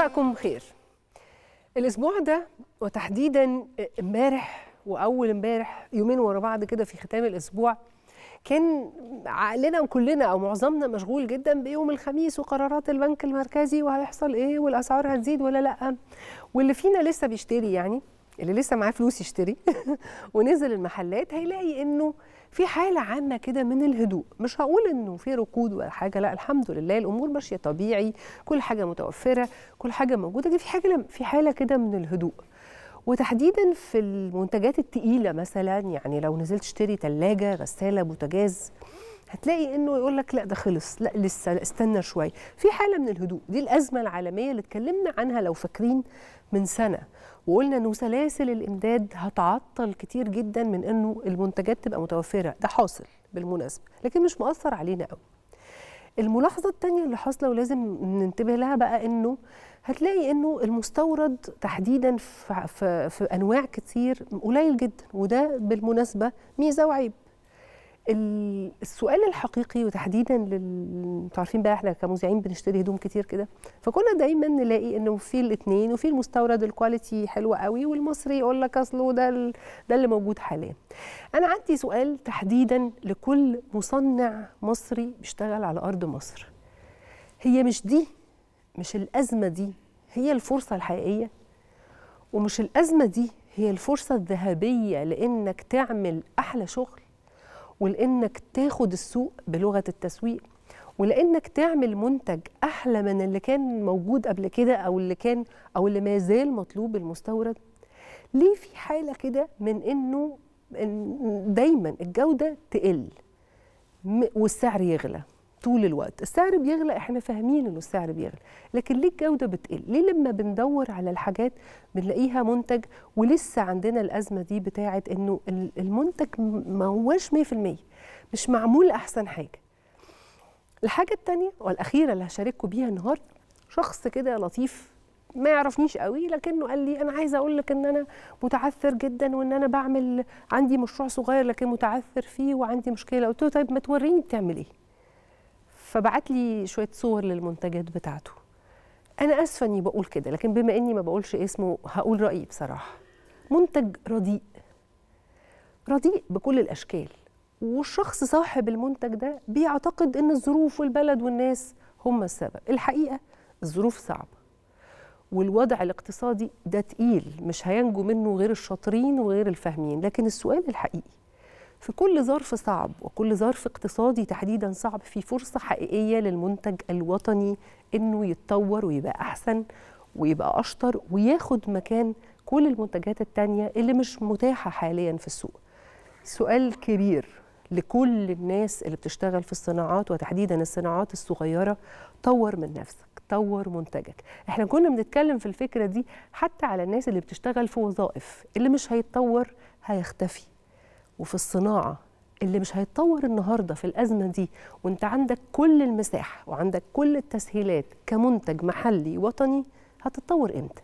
مساءكم خير. الاسبوع ده وتحديدا امبارح واول امبارح يومين ورا بعض كده في ختام الاسبوع كان عقلنا كلنا او معظمنا مشغول جدا بيوم الخميس وقرارات البنك المركزي وهيحصل ايه والاسعار هتزيد ولا لا، واللي فينا لسه بيشتري يعني اللي لسه معاه فلوس يشتري ونزل المحلات هيلاقي انه في حالة عامة كده من الهدوء. مش هقول انه في ركود ولا حاجة، لا الحمد لله الامور ماشية طبيعي، كل حاجة متوفرة، كل حاجة موجودة، في حالة كده من الهدوء. وتحديدا في المنتجات التقيلة مثلا، يعني لو نزلت تشتري ثلاجة، غسالة، بوتاجاز، هتلاقي انه يقول لك لا ده خلص، لا لسه، لا استنى شوية. في حالة من الهدوء. دي الأزمة العالمية اللي اتكلمنا عنها لو فاكرين من سنة، وقلنا انه سلاسل الامداد هتعطل كتير جدا من انه المنتجات تبقى متوفرة. ده حاصل بالمناسبة لكن مش مؤثر علينا قوي. الملاحظة التانية اللي حاصلة ولازم ننتبه لها بقى انه هتلاقي انه المستورد تحديدا في انواع كتير قليل جدا، وده بالمناسبة ميزة وعيب. السؤال الحقيقي وتحديدا انتوا عارفين بقى احنا كمذيعين بنشتري هدوم كتير كده، فكنا دايما نلاقي انه في الاثنين، وفي المستورد الكواليتي حلوه قوي، والمصري يقول لك اصله ده اللي موجود حاليا. انا عندي سؤال تحديدا لكل مصنع مصري بيشتغل على ارض مصر. هي مش الازمه دي هي الفرصه الحقيقيه؟ ومش الازمه دي هي الفرصه الذهبيه لانك تعمل احلى شغل، ولانك تاخد السوق بلغه التسويق، ولانك تعمل منتج احلى من اللي كان موجود قبل كده او اللي ما زال مطلوب المستورد؟ ليه في حاله كده من انه دايما الجوده تقل والسعر يغلى طول الوقت؟ السعر بيغلى، احنا فاهمين انه السعر بيغلى، لكن ليه الجوده بتقل؟ ليه لما بندور على الحاجات بنلاقيها منتج ولسه عندنا الازمه دي بتاعه انه المنتج ما هوش 100%، مش معمول احسن حاجه؟ الحاجه الثانيه والاخيره اللي هشارككم بيها النهارده، شخص كده لطيف ما يعرفنيش قوي لكنه قال لي انا عايزه اقول لك ان انا متعثر جدا، وان انا عندي مشروع صغير لكن متعثر فيه وعندي مشكله. قلت له طيب ما توريني بتعمل ايه؟ فبعت لي شويه صور للمنتجات بتاعته. انا اسفه اني بقول كده، لكن بما اني ما بقولش اسمه هقول رايي بصراحه. منتج رديء بكل الاشكال، والشخص صاحب المنتج ده بيعتقد ان الظروف والبلد والناس هم السبب. الحقيقه الظروف صعبه والوضع الاقتصادي ده تقيل، مش هينجو منه غير الشاطرين وغير الفاهمين. لكن السؤال الحقيقي، في كل ظرف صعب وكل ظرف اقتصادي تحديدا صعب، في فرصة حقيقية للمنتج الوطني انه يتطور ويبقى احسن ويبقى اشطر وياخد مكان كل المنتجات التانية اللي مش متاحة حاليا في السوق. سؤال كبير لكل الناس اللي بتشتغل في الصناعات وتحديدا الصناعات الصغيرة: طور من نفسك، طور منتجك. احنا كنا بنتكلم في الفكرة دي حتى على الناس اللي بتشتغل في وظائف، اللي مش هيتطور هيختفي. وفي الصناعة اللي مش هيتطور النهاردة في الأزمة دي، وانت عندك كل المساحة وعندك كل التسهيلات كمنتج محلي وطني، هتتطور امتى؟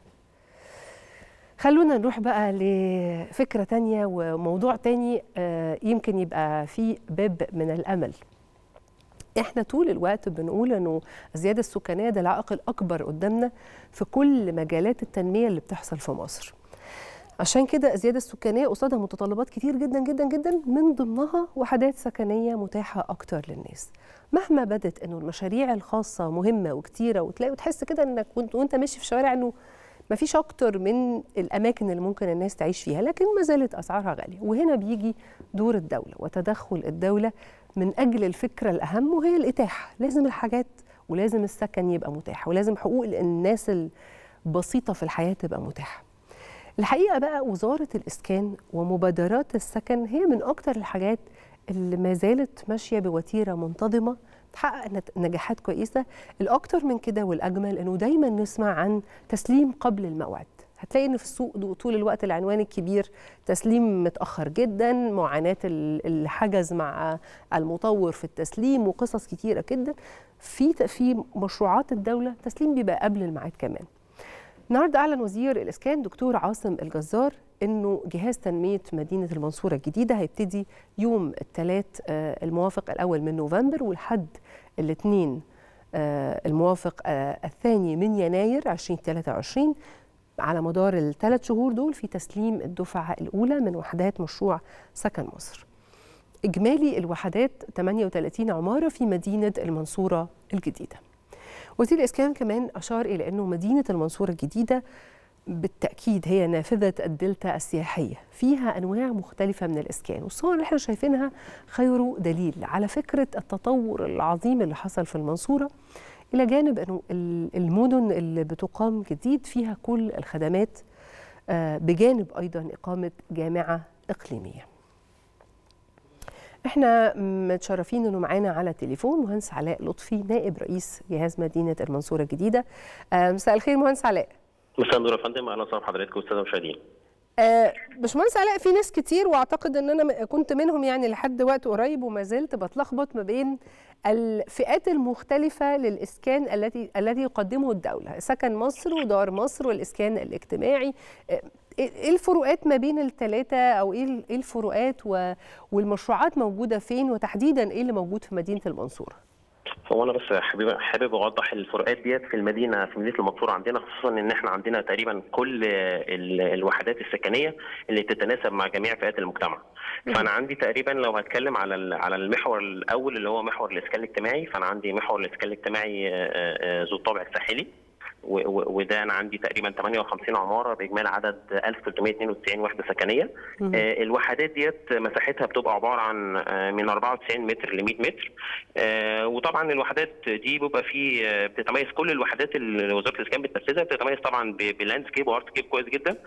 خلونا نروح بقى لفكرة تانية وموضوع تاني يمكن يبقى فيه باب من الأمل. احنا طول الوقت بنقول انه الزيادة السكانية ده العائق الأكبر قدامنا في كل مجالات التنمية اللي بتحصل في مصر. عشان كده الزيادة السكانية قصادها متطلبات كتير جدا جدا جدا، من ضمنها وحدات سكنية متاحة أكتر للناس. مهما بدت إنه المشاريع الخاصة مهمة وكتيرة، وتحس كده إنك وأنت ماشي في الشوارع إنه مفيش أكتر من الأماكن اللي ممكن الناس تعيش فيها، لكن ما زالت أسعارها غالية. وهنا بيجي دور الدولة وتدخل الدولة من أجل الفكرة الأهم، وهي الإتاحة. لازم الحاجات ولازم السكن يبقى متاح، ولازم حقوق الناس البسيطة في الحياة تبقى متاحة. الحقيقة بقى وزارة الإسكان ومبادرات السكن هي من أكتر الحاجات اللي ما زالت ماشية بوتيرة منتظمة تحقق نجاحات كويسة. الأكتر من كده والأجمل إنه دايما نسمع عن تسليم قبل الموعد. هتلاقي إن في السوق طول الوقت العنوان الكبير تسليم متأخر جدا، معاناة اللي حجز مع المطور في التسليم، وقصص كتيرة جدا. في مشروعات الدولة تسليم بيبقى قبل الميعاد كمان. النهارده أعلن وزير الإسكان دكتور عاصم الجزار إنه جهاز تنمية مدينة المنصورة الجديدة هيبتدي يوم الثلاث الموافق الأول من نوفمبر ولحد الاثنين الموافق 2 من يناير 2023 على مدار ال3 شهور دول في تسليم الدفعة الأولى من وحدات مشروع سكن مصر. إجمالي الوحدات 38 عمارة في مدينة المنصورة الجديدة. وزير الإسكان كمان أشار إلى أنه مدينة المنصورة الجديدة بالتأكيد هي نافذة الدلتا السياحية، فيها أنواع مختلفة من الإسكان، والصور اللي احنا شايفينها خير دليل على فكرة التطور العظيم اللي حصل في المنصورة، إلى جانب أنه المدن اللي بتقام جديد فيها كل الخدمات، بجانب أيضا إقامة جامعة إقليمية. احنا متشرفين انه معانا على التليفون مهندس علاء لطفي نائب رئيس جهاز مدينه المنصوره الجديده. مساء الخير مهندس علاء. مساء النور يا فندم، اهلا وسهلا بحضرتك والساده المشاهدين. باشمهندس علاء، في ناس كتير واعتقد ان انا كنت منهم يعني لحد وقت قريب وما زلت بتلخبط ما بين الفئات المختلفه للاسكان التي يقدمه الدوله، سكن مصر ودار مصر والاسكان الاجتماعي. ايه الفروقات ما بين الثلاثه، او ايه الفروقات والمشروعات موجوده فين، وتحديدا ايه اللي موجود في مدينه المنصوره؟ هو انا بس حابب اوضح الفروقات ديت في مدينه المنصوره عندنا، خصوصا ان احنا عندنا تقريبا كل الوحدات السكنيه اللي تتناسب مع جميع فئات المجتمع. فانا عندي تقريبا لو هتكلم على المحور الاول اللي هو محور الاسكان الاجتماعي، فانا عندي محور الاسكان الاجتماعي ذو الطابع الساحلي، وده انا عندي تقريبا 58 عماره باجمالي عدد 1392 وحده سكنيه. الوحدات ديت مساحتها بتبقى عباره عن من 94 متر ل 100 متر. وطبعا الوحدات دي بيبقى في بتتميز كل الوحدات اللي وزاره الاسكان بتنفذها بتتميز طبعا بلاندسكيب وارتسكيب كويس جدا.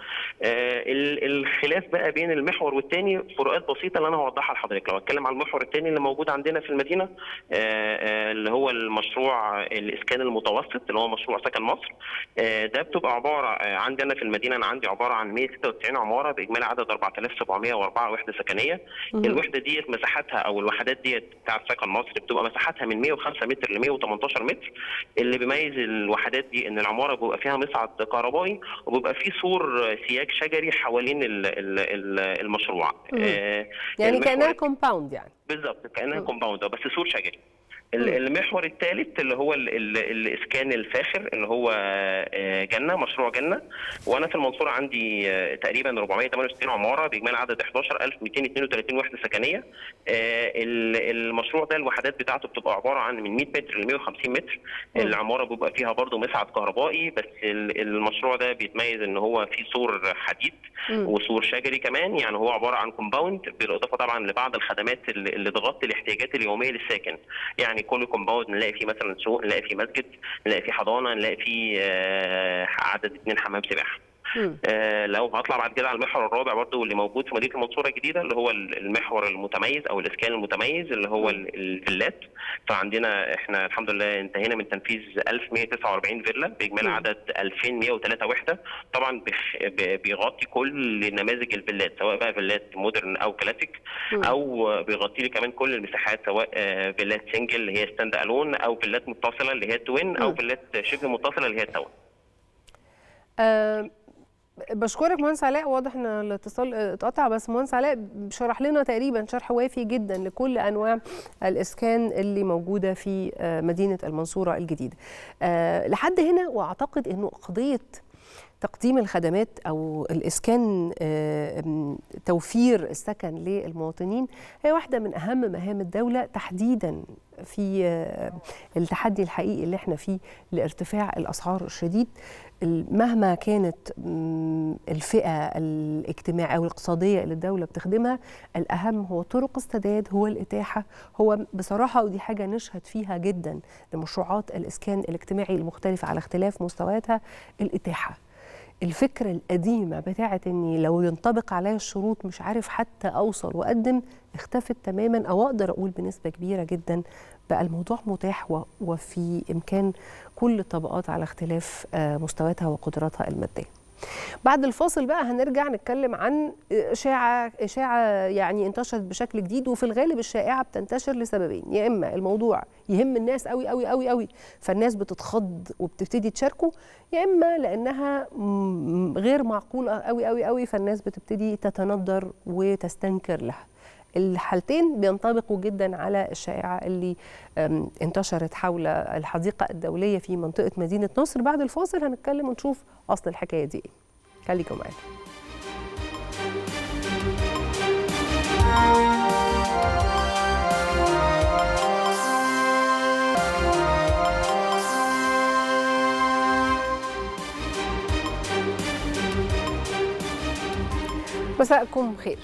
الخلاف بقى بين المحور والثاني فروقات بسيطه اللي انا هوضحها لحضرتك. لو اتكلم على المحور الثاني اللي موجود عندنا في المدينه، اللي هو المشروع الاسكان المتوسط اللي هو مشروع سكن مصر، ده بتبقى عباره عندنا في المدينه، انا عندي عباره عن 196 عماره باجمالي عدد 4704 وحده سكنيه. الوحده ديت مساحتها او الوحدات ديت بتاعت سكن مصر بتبقى مساحتها من 105 متر ل 118 متر. اللي بيميز الوحدات دي ان العماره بيبقى فيها مصعد كهربائي وبيبقى فيه سور سياج شجري حوالين المشروع. يعني كانها كومباوند، يعني بالظبط كانها كومباوند بس سور شجري. المحور الثالث اللي هو الاسكان الفاخر اللي هو جنه، مشروع جنه، وانا في المنصوره عندي تقريبا 468 عماره باجمالي عدد 11232 وحده سكنيه. المشروع ده الوحدات بتاعته بتبقى عباره عن من 100 متر ل 150 متر. العماره بيبقى فيها برضه مصعد كهربائي، بس المشروع ده بيتميز ان هو فيه سور حديد وسور شجري كمان، يعني هو عباره عن كومباوند بالاضافه طبعا لبعض الخدمات اللي تغطي الاحتياجات اليوميه للساكن. يعني كل كومباوند نلاقي فيه مثلا سوق، نلاقي فيه مسجد، نلاقي فيه حضانه، نلاقي فيه عدد 2 حمام سباحه. لو هطلع بعد كده على المحور الرابع برضو اللي موجود في مدينه المنصوره الجديده اللي هو المحور المتميز او الاسكان المتميز اللي هو الفيلات. فعندنا احنا الحمد لله انتهينا من تنفيذ 1149 فيلا باجمالي عدد 2103 وحده. طبعا بيغطي كل نماذج الفيلات، سواء بقى فيلات مودرن او كلاسيك، او بيغطي لي كمان كل المساحات، سواء فيلات سنجل اللي هي ستاند الون، او فيلات متصله اللي هي توين، او فيلات شبه متصله اللي هي تاون. بشكرك مهندس علاء، واضح ان الاتصال اتقطع، بس مهندس علاء شرح لنا تقريبا شرح وافي جدا لكل انواع الاسكان اللي موجوده في مدينه المنصوره الجديده. لحد هنا واعتقد انه قضيه تقديم الخدمات او الاسكان، توفير السكن للمواطنين، هي واحده من اهم مهام الدوله، تحديدا في التحدي الحقيقي اللي احنا فيه لارتفاع الاسعار الشديد. مهما كانت الفئه الاجتماعيه او الاقتصاديه اللي الدوله بتخدمها، الاهم هو طرق السداد، هو الاتاحه، هو بصراحه ودي حاجه نشهد فيها جدا لمشروعات الاسكان الاجتماعي المختلفه على اختلاف مستوياتها، الاتاحه. الفكرة القديمة بتاعت اني لو ينطبق عليا الشروط مش عارف حتى اوصل واقدم اختفت تماما، او اقدر اقول بنسبة كبيرة جدا بقى الموضوع متاح وفي امكان كل الطبقات على اختلاف مستوياتها وقدراتها المادية. بعد الفاصل بقى هنرجع نتكلم عن إشاعة يعني انتشرت بشكل جديد، وفي الغالب الشائعة بتنتشر لسببين: يا إما الموضوع يهم الناس قوي قوي قوي قوي فالناس بتتخض وبتبتدي تشاركه، يا إما لأنها غير معقولة قوي قوي قوي فالناس بتبتدي تتندر وتستنكر لها. الحالتين بينطبقوا جدا على الشائعة اللي انتشرت حول الحديقة الدولية في منطقة مدينة نصر. بعد الفاصل هنتكلم ونشوف أصل الحكاية دي ايه. خليكم معانا. مساءكم خير.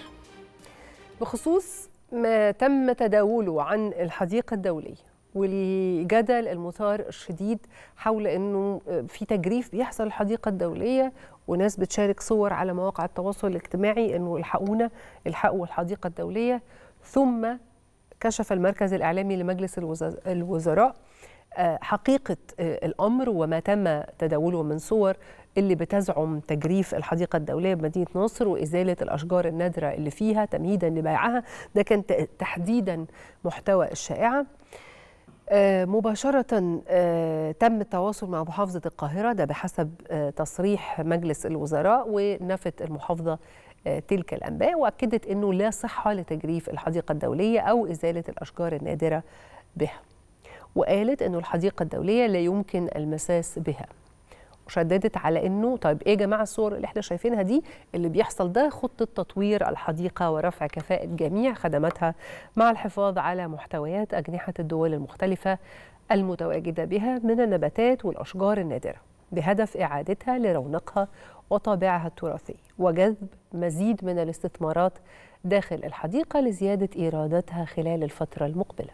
بخصوص ما تم تداوله عن الحديقة الدولية والجدل المثار الشديد حول أنه في تجريف بيحصل الحديقة الدولية، وناس بتشارك صور على مواقع التواصل الاجتماعي أنه الحقونا الحقوا الحديقة الدولية، ثم كشف المركز الإعلامي لمجلس الوزراء حقيقة الأمر وما تم تداوله من صور اللي بتزعم تجريف الحديقة الدولية بمدينة نصر وإزالة الأشجار النادرة اللي فيها تمهيدا لبيعها. ده كان تحديدا محتوى الشائعة. مباشرة تم التواصل مع محافظة القاهرة، ده بحسب تصريح مجلس الوزراء، ونفت المحافظة تلك الأنباء وأكدت أنه لا صحة لتجريف الحديقة الدولية أو إزالة الأشجار النادرة بها، وقالت أنه الحديقة الدولية لا يمكن المساس بها، وشددت على أنه طيب إيه يا جماعة الصور اللي احنا شايفينها دي؟ اللي بيحصل ده خطة تطوير الحديقة ورفع كفاءة جميع خدماتها مع الحفاظ على محتويات أجنحة الدول المختلفة المتواجدة بها من النباتات والأشجار النادرة، بهدف إعادتها لرونقها وطابعها التراثي وجذب مزيد من الاستثمارات داخل الحديقة لزيادة إيراداتها خلال الفترة المقبلة.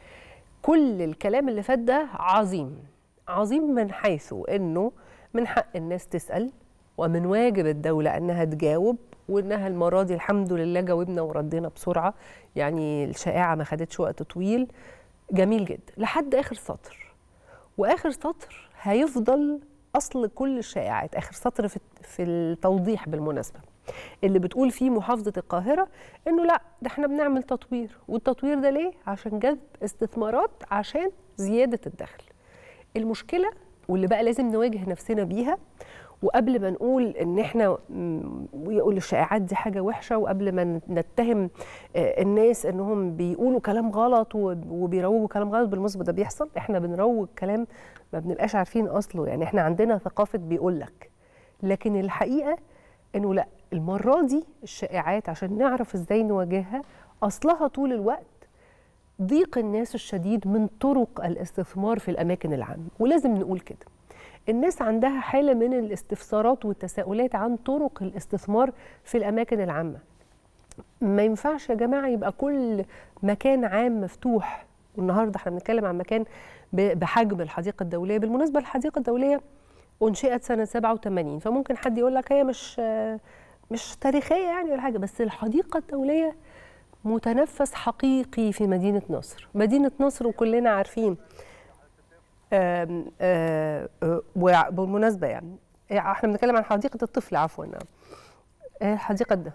كل الكلام اللي فات ده عظيم عظيم، من حيث أنه من حق الناس تسأل، ومن واجب الدولة أنها تجاوب، وأنها المرة دي الحمد لله جاوبنا وردينا بسرعة، يعني الشائعة ما خدتش وقت طويل. جميل جدا لحد آخر سطر، وآخر سطر هيفضل أصل كل الشائعات. آخر سطر في التوضيح بالمناسبة اللي بتقول فيه محافظة القاهرة إنه لا ده احنا بنعمل تطوير، والتطوير ده ليه؟ عشان جذب استثمارات، عشان زيادة الدخل. المشكلة واللي بقى لازم نواجه نفسنا بيها، وقبل ما نقول ان احنا ويقول الشائعات دي حاجه وحشه، وقبل ما نتهم الناس انهم بيقولوا كلام غلط وبيروجوا كلام غلط، بالمناسبه ده بيحصل، احنا بنروج كلام ما بنبقاش عارفين اصله، يعني احنا عندنا ثقافه بيقول لك، لكن الحقيقه انه لا، المره دي الشائعات عشان نعرف ازاي نواجهها اصلها طول الوقت ضيق الناس الشديد من طرق الاستثمار في الاماكن العامه. ولازم نقول كده، الناس عندها حالة من الاستفسارات والتساؤلات عن طرق الاستثمار في الأماكن العامة. ما ينفعش يا جماعة يبقى كل مكان عام مفتوح، والنهاردة احنا بنتكلم عن مكان بحجم الحديقة الدولية. بالمناسبة الحديقة الدولية أنشئت سنة 87، فممكن حد يقول لك هي مش تاريخية يعني ولا حاجة، بس الحديقة الدولية متنفس حقيقي في مدينة نصر. مدينة نصر وكلنا عارفين، وبالمناسبة يعني احنا بنتكلم عن حديقة الطفل، عفوا الحديقة ده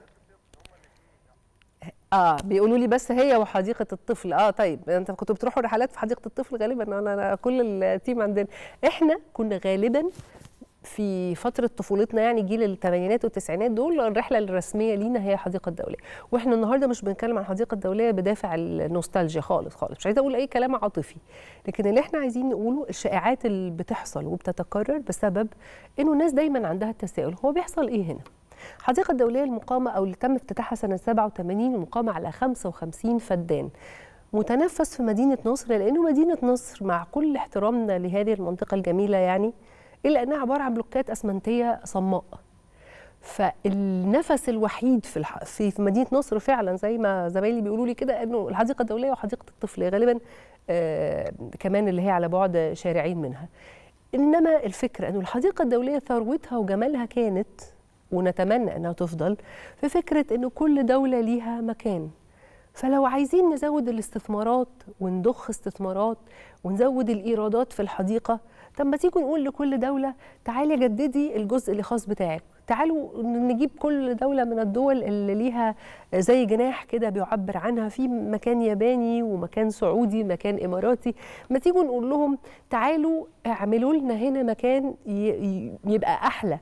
بيقولوا لي بس هي وحديقة الطفل. طيب انت كنتوا بتروحوا رحلات في حديقة الطفل غالبا؟ انا كل التيم عندنا احنا كنا غالبا في فترة طفولتنا، يعني جيل الثمانينات والتسعينات دول، الرحلة الرسمية لينا هي حديقة الدولية. واحنا النهارده مش بنتكلم عن الحديقة الدولية بدافع النوستالجيا خالص خالص، مش عايزة اقول اي كلام عاطفي، لكن اللي احنا عايزين نقوله الشائعات اللي بتحصل وبتتكرر بسبب انه الناس دايما عندها التساؤل، هو بيحصل ايه هنا؟ الحديقة الدولية المقامة او اللي تم افتتاحها سنة 87 المقامة على 55 فدان، متنفس في مدينة نصر، لانه مدينة نصر مع كل احترامنا لهذه المنطقة الجميلة يعني إلا أنها عبارة عن بلوكات أسمنتية صماء. فالنفس الوحيد في مدينة نصر فعلا زي ما زمايلي بيقولوا لي كده أنه الحديقة الدولية وحديقة الطفل غالبا كمان اللي هي على بعد شارعين منها. إنما الفكرة أنه الحديقة الدولية ثروتها وجمالها كانت، ونتمنى أنها تفضل، في فكرة أنه كل دولة ليها مكان. فلو عايزين نزود الاستثمارات ونضخ استثمارات ونزود الإيرادات في الحديقة، طب ما تيجوا نقول لكل دولة تعالي جددي الجزء اللي خاص بتاعك، تعالوا نجيب كل دولة من الدول اللي ليها زي جناح كده بيعبر عنها، في مكان ياباني ومكان سعودي مكان إماراتي، ما تيجوا نقول لهم تعالوا اعملوا لنا هنا مكان يبقى أحلى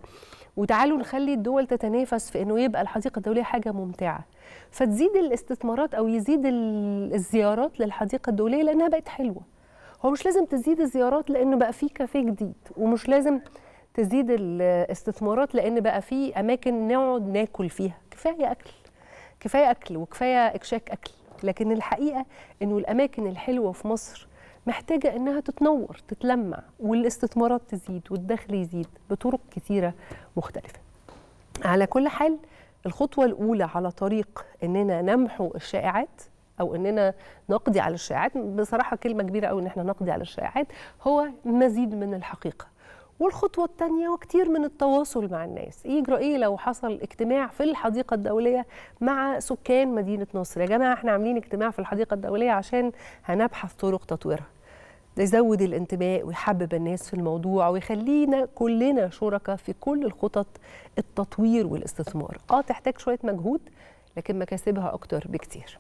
وتعالوا نخلي الدول تتنافس في انه يبقى الحديقه الدوليه حاجه ممتعه، فتزيد الاستثمارات او يزيد الزيارات للحديقه الدوليه لانها بقت حلوه. هو مش لازم تزيد الزيارات لانه بقى في كافيه جديد، ومش لازم تزيد الاستثمارات لان بقى في اماكن نقعد ناكل فيها. كفايه اكل، كفايه اكل وكفايه اكشاك اكل. لكن الحقيقه انه الاماكن الحلوه في مصر محتاجه انها تتنور تتلمع، والاستثمارات تزيد والدخل يزيد بطرق كثيره مختلفه. على كل حال الخطوه الاولى على طريق اننا نمحو الشائعات او اننا نقضي على الشائعات، بصراحه كلمه كبيره قوي ان احنا نقضي على الشائعات، هو مزيد من الحقيقه. والخطوه الثانيه وكتير من التواصل مع الناس. يجرى ايه لو حصل اجتماع في الحديقه الدوليه مع سكان مدينه نصر؟ يا جماعه احنا عاملين اجتماع في الحديقه الدوليه عشان هنبحث طرق تطويرها. ده يزود الانتماء ويحبب الناس في الموضوع ويخلينا كلنا شركاء في كل الخطط التطوير والاستثمار. تحتاج شويه مجهود لكن مكاسبها اكتر بكتير.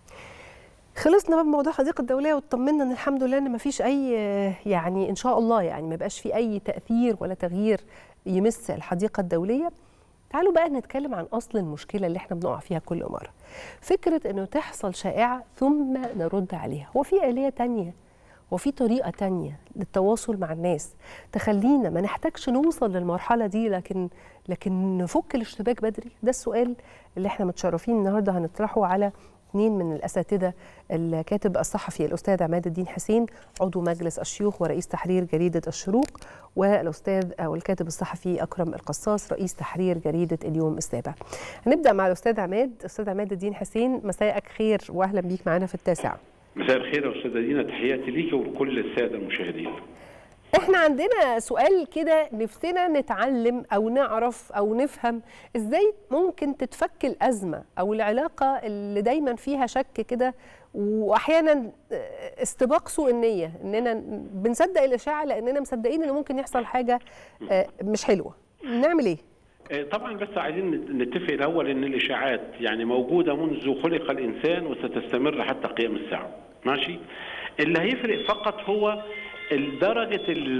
خلصنا بقى بموضوع الحديقه الدوليه واطمنا ان الحمد لله ان ما فيش اي يعني ان شاء الله يعني ما يبقاش في اي تاثير ولا تغيير يمس الحديقه الدوليه. تعالوا بقى نتكلم عن اصل المشكله اللي احنا بنقع فيها كل مره. فكره انه تحصل شائعه ثم نرد عليها. هو في آلية تانية وفي طريقه تانية للتواصل مع الناس تخلينا ما نحتاجش نوصل للمرحله دي لكن نفك الاشتباك بدري؟ ده السؤال اللي احنا متشرفين النهارده هنطرحه على اثنين من الاساتذه، الكاتب الصحفي الاستاذ عماد الدين حسين عضو مجلس الشيوخ ورئيس تحرير جريده الشروق، والاستاذ او الكاتب الصحفي اكرم القصاص رئيس تحرير جريده اليوم السابع. هنبدا مع الاستاذ عماد. استاذ عماد الدين حسين، مساءك خير واهلا بيك معانا في التاسع. مساء الخير يا استاذه دينا، تحياتي ليك ولكل الساده المشاهدين. احنا عندنا سؤال كده، نفسنا نتعلم او نعرف او نفهم ازاي ممكن تتفك الازمه او العلاقه اللي دايما فيها شك كده واحيانا استباق سوء النيه، اننا بنصدق الاشاعه لاننا مصدقين ان ممكن يحصل حاجه مش حلوه. نعمل ايه؟ طبعا بس عايزين نتفق الاول ان الاشاعات يعني موجوده منذ خلق الانسان وستستمر حتى قيام الساعه. ماشي؟ اللي هيفرق فقط هو درجة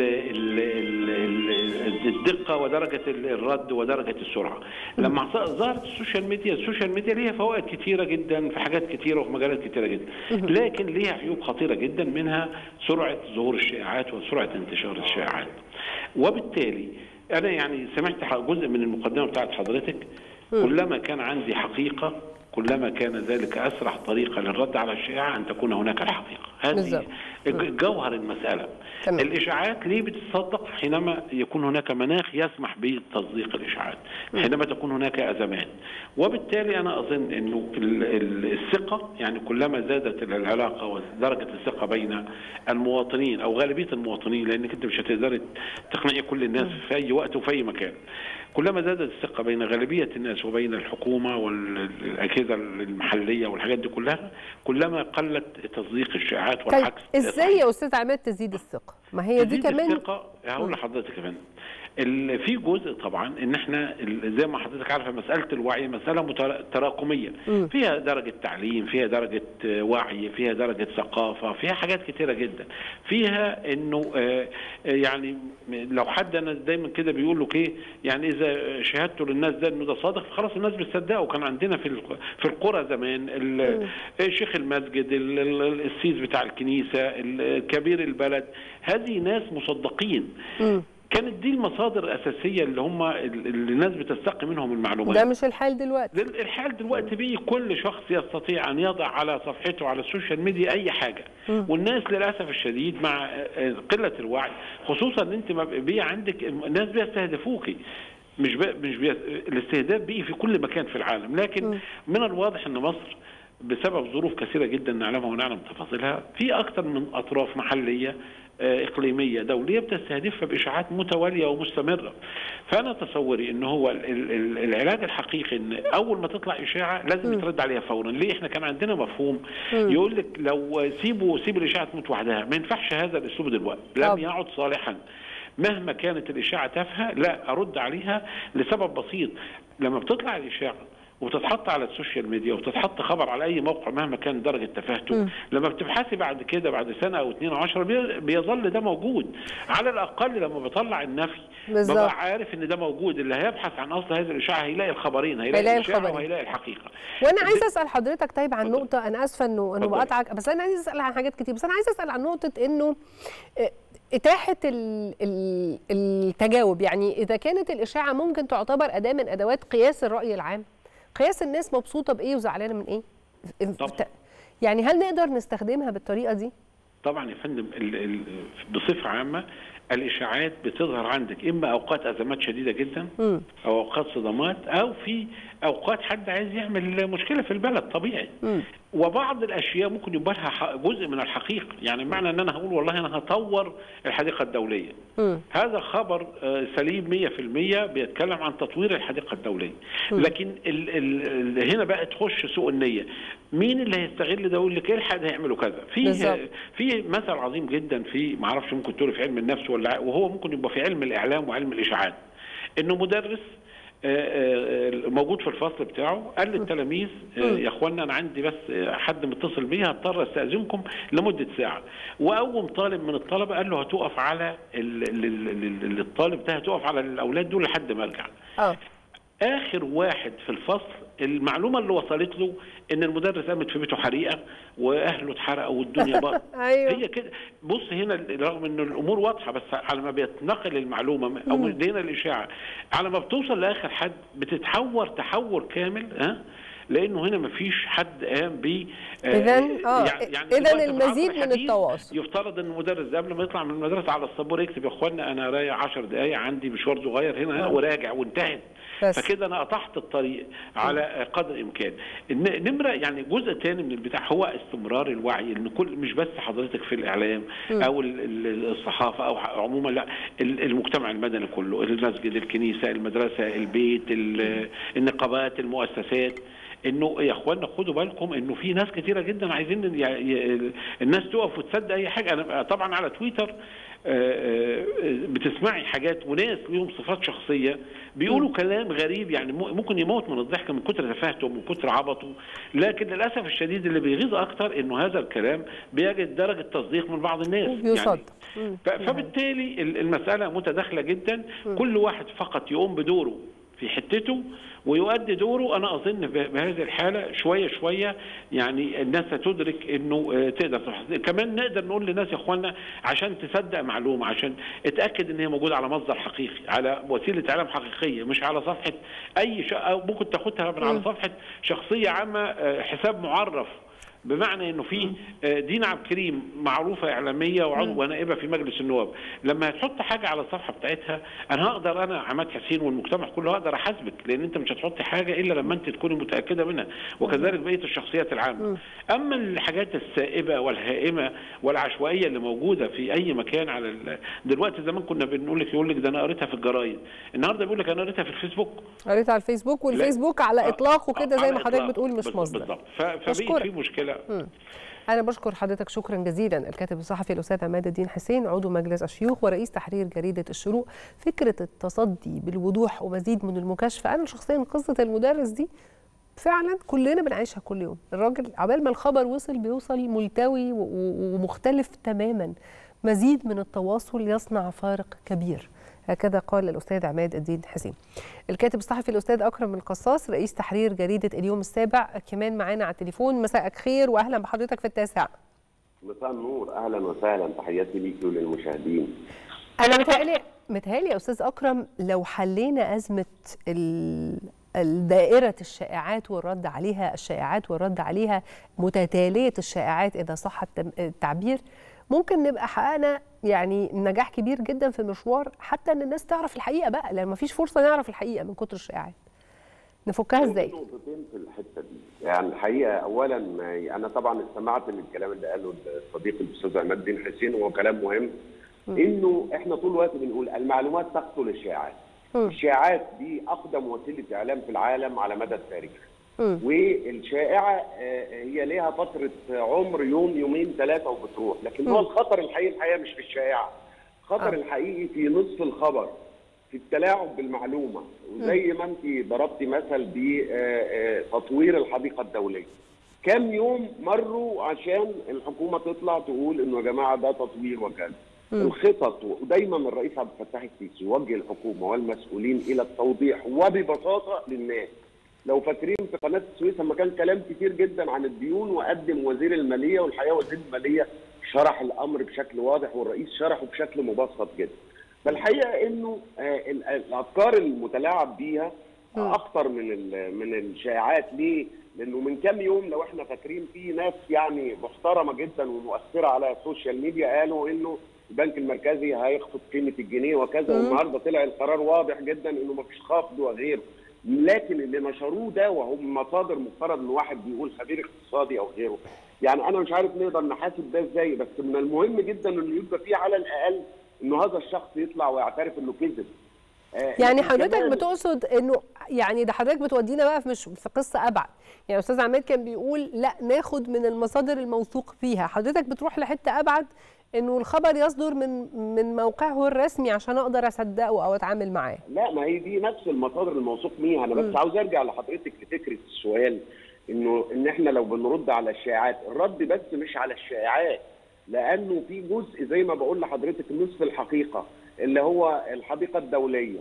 الدقة ودرجة الرد ودرجة السرعة. لما ظهرت السوشيال ميديا ليها فوائد كتيرة جدا في حاجات كتيرة وفي مجالات كتيرة جدا، لكن ليها عيوب خطيرة جدا، منها سرعة ظهور الشائعات وسرعة انتشار الشائعات. وبالتالي أنا يعني سمعت جزء من المقدمة بتاعت حضرتك، كلما كان عندي حقيقة كلما كان ذلك أسرع طريقة للرد على الشائعة أن تكون هناك الحقيقة. هذه جوهر المسألة. تمام. الإشاعات ليه بتصدق؟ حينما يكون هناك مناخ يسمح بتصديق الإشاعات، حينما تكون هناك أزمات. وبالتالي أنا أظن أنه الثقة، يعني كلما زادت العلاقة ودرجة الثقة بين المواطنين أو غالبية المواطنين، لأنك أنت مش هتقدر تقنعي كل الناس في أي وقت وفي أي مكان، كلما زادت الثقة بين غالبية الناس وبين الحكومة والأجهزة المحلية والحاجات دي كلها، كلما قلت تصديق الشائعات والعكس. ازاي يا أستاذ عماد تزيد الثقة؟ ما هي دي كمان الثقة. هقول لحضرتك كمان في جزء طبعا ان احنا زي ما حضرتك عارفه مساله الوعي مساله تراكميه، فيها درجه تعليم، فيها درجه وعي، فيها درجه ثقافه، فيها حاجات كتيره جدا، فيها انه يعني لو حد انا دايما كده بيقول لك ايه، يعني اذا شهادته للناس ده انه ده صادق خلاص الناس بتصدقه. وكان عندنا في القرى زمان شيخ المسجد، السيس بتاع الكنيسه، كبير البلد، هذه ناس مصدقين. كانت دي المصادر الأساسية اللي هم الناس بتستقي منهم المعلومات. ده مش الحال دلوقتي. الحال دلوقتي بيه كل شخص يستطيع أن يضع على صفحته على السوشيال ميديا أي حاجة. والناس للأسف الشديد مع قلة الوعي، خصوصا أن أنت بيه عندك الناس بيستهدفوكي، مش الاستهداف بيه في كل مكان في العالم. لكن من الواضح أن مصر بسبب ظروف كثيرة جدا نعلمها ونعلم تفاصيلها، في أكثر من أطراف محلية إقليمية دولية بتستهدفها بإشاعات متوالية ومستمرة. فأنا تصوري إن هو العلاج الحقيقي إن أول ما تطلع إشاعة لازم يترد عليها فورا. ليه؟ إحنا كان عندنا مفهوم يقول لك لو سيب الإشاعة تموت وحدها. ما ينفعش هذا الأسلوب دلوقتي، لم يعد صالحا. مهما كانت الإشاعة تافهة لا أرد عليها لسبب بسيط. لما بتطلع الإشاعة وتتحط على السوشيال ميديا وتتحط خبر على اي موقع مهما كان درجه تفاهته، لما بتبحثي بعد كده بعد سنه او 2 او 10 بيظل ده موجود. على الاقل لما بطلع النفي ببقى عارف ان ده موجود. اللي هيبحث عن اصل هذه الاشاعه هيلاقي الخبرين، هيلاقي الاشاعه وهيلاقي الحقيقه. وانا عايزه اسال حضرتك طيب عن نقطه، انا اسفه انه بقطعك، بس انا عايزه اسال عن حاجات كتير، بس انا عايزه اسال عن نقطه انه إتاحة التجاوب. يعني إذا كانت الإشاعة ممكن تعتبر أداة من أدوات قياس الرأي العام، قياس الناس مبسوطة بإيه وزعلانة من إيه؟ يعني هل نقدر نستخدمها بالطريقة دي؟ طبعا يا فندم. بصفة عامة الإشاعات بتظهر عندك إما أوقات أزمات شديدة جدا أو أوقات صدمات، أو في أوقات حد عايز يعمل مشكلة في البلد طبيعي. وبعض الأشياء ممكن يبقى لها جزء من الحقيقة. يعني معنى أن أنا هقول والله أنا هطور الحديقة الدولية، هذا خبر سليم 100% بيتكلم عن تطوير الحديقة الدولية. لكن هنا بقى تخش سوء النية. مين اللي هيستغل ده ويقول لك ايه الحد هيعملوا كذا؟ في مثل عظيم جدا في ما اعرفش ممكن تقول في علم النفس ولا، وهو ممكن يبقى في علم الاعلام وعلم الاشاعات، انه مدرس موجود في الفصل بتاعه قال للتلاميذ يا اخوانا انا عندي بس حد متصل بيا هضطر استاذنكم لمده ساعه. وقوم طالب من الطلبه قال له هتقف على الطالب ده، هتقف على الاولاد دول لحد ما ارجع. اخر واحد في الفصل المعلومه اللي وصلت له ان المدرس قامت في بيته حريقه واهله اتحرقوا والدنيا بقى. أيوه. هي كده. بص هنا رغم ان الامور واضحه، بس على ما بيتنقل المعلومه او هنا الاشاعه على ما بتوصل لاخر حد بتتحور تحور كامل. لانه هنا مفيش حد قام ب اذا المزيد من التواصل. يفترض ان المدرس قبل ما يطلع من المدرسه على السبوره يكتب يا اخوانا انا رايح 10 دقائق عندي مشوار صغير هنا وراجع وانتهت. فكده انا قطعت الطريق على قدر الامكان. نمره يعني جزء ثاني من البتاع هو استمرار الوعي، ان كل مش بس حضرتك في الاعلام او الصحافه او عموما، لا المجتمع المدني كله، المسجد، الكنيسه، المدرسه، البيت، النقابات، المؤسسات، انه يا اخوانا خدوا بالكم انه في ناس كتيره جدا عايزين الناس تقف وتصدق اي حاجه. انا طبعا على تويتر بتسمعي حاجات وناس ليهم صفات شخصيه بيقولوا كلام غريب، يعني ممكن يموت من الضحك من كتر تفاهته ومن كتر عبطه. لكن للاسف الشديد اللي بيغيظ اكتر انه هذا الكلام بيجد درجه تصديق من بعض الناس يعني. فبالتالي المساله متداخله جدا. كل واحد فقط يقوم بدوره في حتته ويؤدي دوره. انا اظن بهذه الحاله شويه شويه يعني الناس هتدرك انه تقدر تحصل. كمان نقدر نقول للناس يا اخوانا عشان تصدق معلومه، عشان اتاكد ان هي موجوده على مصدر حقيقي، على وسيله اعلام حقيقيه، مش على صفحه او ممكن تاخدها من على صفحه شخصيه عامه، حساب معرف. بمعنى انه في دينا عبد الكريم معروفه اعلاميه وعضو ونائبه في مجلس النواب، لما هتحط حاجه على الصفحه بتاعتها انا هقدر، انا عماد حسين والمجتمع كله هقدر احاسبك، لان انت مش هتحطي حاجه الا لما انت تكوني متاكده منها، وكذلك بقيه الشخصيات العامه. اما الحاجات السائبه والهائمه والعشوائيه اللي موجوده في اي مكان على دلوقتي، زمان كنا بنقول لك يقول لك ده انا قريتها في الجرايد، النهارده بيقول لك انا قريتها في الفيسبوك. قريتها على الفيسبوك، والفيسبوك على اطلاقه كده زي ما حضرتك بتقول مش مصدر. بالضبط. فبقيت في مشكله. أنا بشكر حضرتك شكرا جزيلا الكاتب الصحفي الأستاذ عماد الدين حسين، عضو مجلس الشيوخ ورئيس تحرير جريدة الشروق. فكرة التصدي بالوضوح ومزيد من المكاشفة، أنا شخصيا قصة المدرس دي فعلا كلنا بنعيشها كل يوم. الراجل عبال ما الخبر بيوصل ملتوي ومختلف تماما. مزيد من التواصل يصنع فارق كبير، هكذا قال الأستاذ عماد الدين حسين. الكاتب الصحفي الأستاذ أكرم القصاص رئيس تحرير جريدة اليوم السابع كمان معانا على التليفون. مساءك خير وأهلا بحضرتك في التاسع. مساء النور، أهلا وسهلا، تحياتي ليكي وللمشاهدين. أنا متهيألي يا أستاذ أكرم لو حلينا أزمة دائرة الشائعات والرد عليها، الشائعات والرد عليها متتالية الشائعات إذا صح التعبير، ممكن نبقى حققنا يعني نجاح كبير جدا في المشوار، حتى ان الناس تعرف الحقيقه بقى، لان مفيش فرصه نعرف الحقيقه من كتر الشائعات. نفكها ازاي؟ نقطتين في الحته دي، يعني الحقيقه اولا انا طبعا استمعت للكلام اللي قاله الصديق الاستاذ عماد الدين حسين، وهو كلام مهم. انه احنا طول الوقت بنقول المعلومات تقتل الشائعات. الشائعات دي اقدم وسيله اعلام في العالم على مدى التاريخ. والشائعه هي ليها فتره عمر يوم يومين ثلاثه وبتروح، لكن هو الخطر الحقيقي مش في الشائعه. الخطر الحقيقي في نصف الخبر، في التلاعب بالمعلومه، وزي ما انت ضربتي مثل بتطوير الحديقه الدوليه. كم يوم مروا عشان الحكومه تطلع تقول انه يا جماعه ده تطوير وكذا. الخطط، ودايما الرئيس عبد الفتاح السيسي يوجه الحكومه والمسؤولين الى التوضيح وببساطه للناس. لو فاكرين في قناه السويس لما كان كلام كتير جدا عن الديون وقدم وزير الماليه، والحقيقه وزير الماليه شرح الامر بشكل واضح والرئيس شرحه بشكل مبسط جدا. فالحقيقه انه الافكار المتلاعب بيها اكتر من الشائعات. ليه؟ لانه من كام يوم لو احنا فاكرين في ناس يعني محترمه جدا ومؤثره على السوشيال ميديا قالوا انه البنك المركزي هيخفض قيمه الجنيه وكذا، والنهارده طلع القرار واضح جدا انه ما فيش خفض وغيره. لكن اللي نشروه ده وهم مصادر مفترض ان واحد بيقول خبير اقتصادي او غيره، يعني انا مش عارف نقدر نحاسب ده ازاي، بس من المهم جدا انه يبقى فيه على الاقل انه هذا الشخص يطلع ويعترف انه كذب. يعني حضرتك بتقصد انه يعني ده حضرتك بتودينا بقى مش في قصه ابعد، يعني استاذ عماد كان بيقول لا ناخد من المصادر الموثوق فيها، حضرتك بتروح لحته ابعد انه الخبر يصدر من موقعه الرسمي عشان اقدر اصدقه او اتعامل معاه. لا، ما هي دي نفس المصادر الموثوق فيها. انا بس عاوز ارجع لحضرتك لفكره السؤال، ان احنا لو بنرد على الشائعات، الرد بس مش على الشائعات، لانه في جزء زي ما بقول لحضرتك نصف الحقيقه اللي هو الحديقه الدوليه.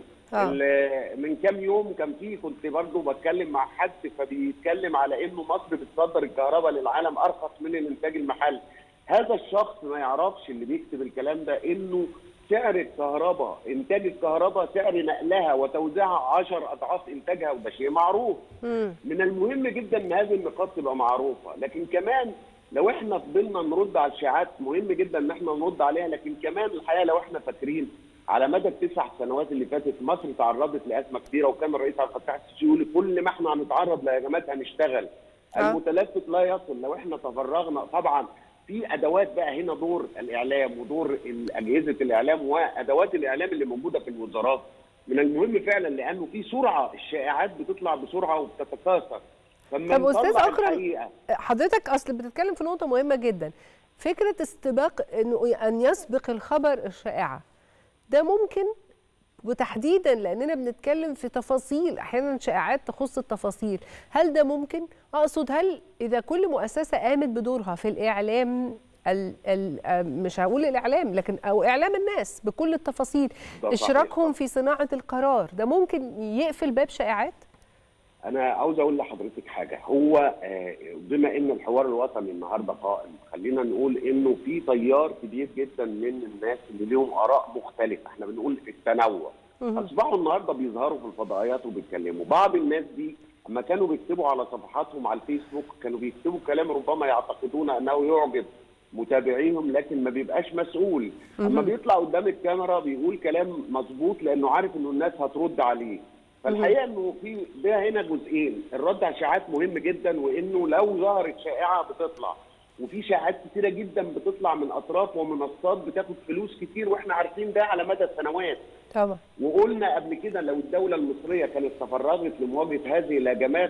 من كام يوم كنت برضه بتكلم مع حد فبيتكلم على انه مصر بتصدر الكهرباء للعالم ارخص من الانتاج المحلي. هذا الشخص ما يعرفش اللي بيكتب الكلام ده انه سعر الكهرباء، انتاج الكهرباء سعر نقلها وتوزيعها 10 اضعاف انتاجها، وده شيء معروف. من المهم جدا ان هذه النقاط تبقى معروفه، لكن كمان لو احنا فضلنا نرد على الشائعات مهم جدا ان احنا نرد عليها، لكن كمان الحقيقه لو احنا فاكرين على مدى ال9 سنوات اللي فاتت مصر تعرضت لازمه كبيره، وكان الرئيس عبد الفتاح السيسي يقول كل ما احنا هنتعرض لهجمات هنشتغل. المتلفت لا يصل. لو احنا تفرغنا طبعا في ادوات بقى هنا، دور الاعلام ودور اجهزه الاعلام وادوات الاعلام اللي موجوده في الوزارات من المهم فعلا، لانه في سرعه، الشائعات بتطلع بسرعه وبتتكاثر. طب استاذ اكرم، حضرتك اصل بتتكلم في نقطه مهمه جدا، فكره استباق انه ان يسبق الخبر الشائعه، ده ممكن وتحديدا لاننا بنتكلم في تفاصيل، احيانا شائعات تخص التفاصيل، هل ده ممكن؟ اقصد هل اذا كل مؤسسه قامت بدورها في الاعلام مش هقول الاعلام لكن او اعلام الناس بكل التفاصيل، اشراكهم في صناعه القرار، ده ممكن يقفل باب شائعات؟ انا عاوز اقول لحضرتك حاجه، هو بما ان الحوار الوطني النهارده قائم، خلينا نقول انه في تيار كبير جدا من الناس اللي لهم اراء مختلفه، احنا بنقول التنوع، اصبحوا النهارده بيظهروا في الفضائيات وبيتكلموا. بعض الناس دي اما كانوا بيكتبوا على صفحاتهم على الفيسبوك كانوا بيكتبوا كلام ربما يعتقدون انه يعجب متابعيهم لكن ما بيبقاش مسؤول. اما بيطلع قدام الكاميرا بيقول كلام مظبوط لانه عارف انه الناس هترد عليه. فالحقيقه انه في ده هنا جزئين، الرد على الشائعات مهم جدا، وانه لو ظهرت شائعه بتطلع، وفي شائعات كثيره جدا بتطلع من اطراف ومنصات بتاخد فلوس كتير، واحنا عارفين ده على مدى سنوات. طبعا. وقلنا قبل كده لو الدوله المصريه كانت تفرغت لمواجهه هذه الهجمات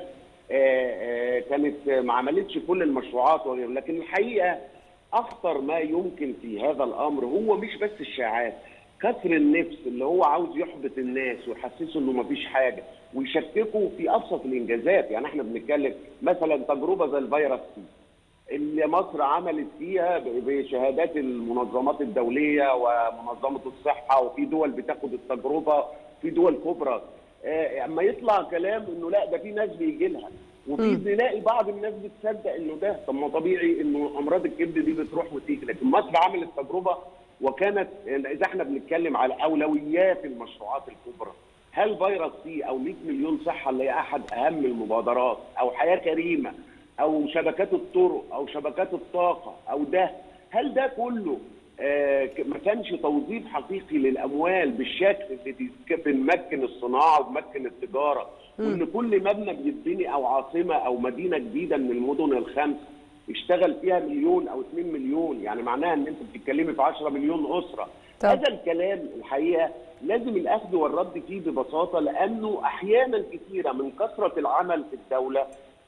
كانت ما عملتش كل المشروعات وغيره، لكن الحقيقه اخطر ما يمكن في هذا الامر هو مش بس الشائعات، كسر النفس اللي هو عاوز يحبط الناس ويحسسوا انه مفيش حاجه ويشككوا في ابسط الانجازات. يعني احنا بنتكلم مثلا تجربه زي الفيروس سي اللي مصر عملت فيها بشهادات المنظمات الدوليه ومنظمه الصحه، وفي دول بتاخد التجربه، في دول كبرى. اما يطلع كلام انه لا ده في ناس بيجي لها، وفي نلاقي بعض الناس بتصدق انه ده، طب ما طبيعي انه امراض الكبد دي بتروح وتيجي، لكن مصر عملت تجربه وكانت اذا احنا بنتكلم على اولويات المشروعات الكبرى، هل فيروس سي او 100 مليون صحه اللي هي احد اهم المبادرات، او حياه كريمه، او شبكات الطرق، او شبكات الطاقه، او ده، هل ده كله ما كانش توظيف حقيقي للاموال بالشكل اللي بنمكن الصناعه وبنمكن التجاره، وان كل مبنى بيتبني او عاصمه او مدينه جديده من المدن الخمس يشتغل فيها 1 مليون او 2 مليون، يعني معناها ان انت بتتكلمي في 10 مليون اسره. طب. هذا الكلام الحقيقه لازم الاخذ والرد فيه ببساطه، لانه احيانا كثيره من كثره العمل في الدوله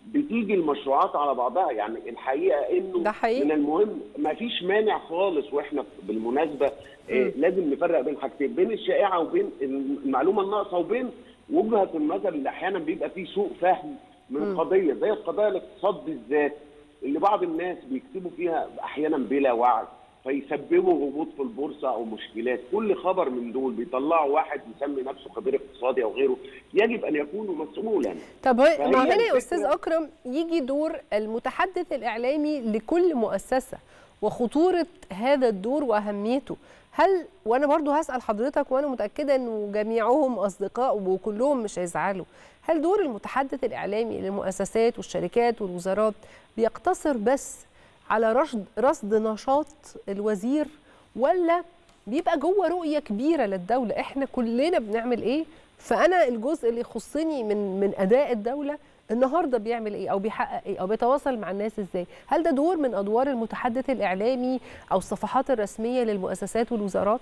بتيجي المشروعات على بعضها. يعني الحقيقه انه ده حقيقي. من المهم ما فيش مانع خالص، واحنا بالمناسبه لازم نفرق بين حاجتين، بين الشائعه وبين المعلومه الناقصه وبين وجهه النظر اللي احيانا بيبقى فيه سوء فهم من قضيه زي القضايا الاقتصاد بالذات، اللي بعض الناس بيكتبوا فيها احيانا بلا وعي فيسببوا هبوط في البورصه او مشكلات. كل خبر من دول بيطلعوا واحد يسمي نفسه خبير اقتصادي او غيره يجب ان يكون مسؤولا. طب ما هنا يا استاذ اكرم يجي دور المتحدث الاعلامي لكل مؤسسه وخطوره هذا الدور واهميته. هل وانا برضو هسال حضرتك وانا متاكده انه جميعهم اصدقاء وكلهم مش هيزعلوا، هل دور المتحدث الاعلامي للمؤسسات والشركات والوزارات بيقتصر بس على رصد نشاط الوزير، ولا بيبقى جوه رؤيه كبيره للدوله احنا كلنا بنعمل ايه؟ فانا الجزء اللي يخصني من اداء الدوله النهارده بيعمل ايه او بيحقق ايه او بيتواصل مع الناس ازاي؟ هل ده دور من ادوار المتحدث الاعلامي او الصفحات الرسميه للمؤسسات والوزارات؟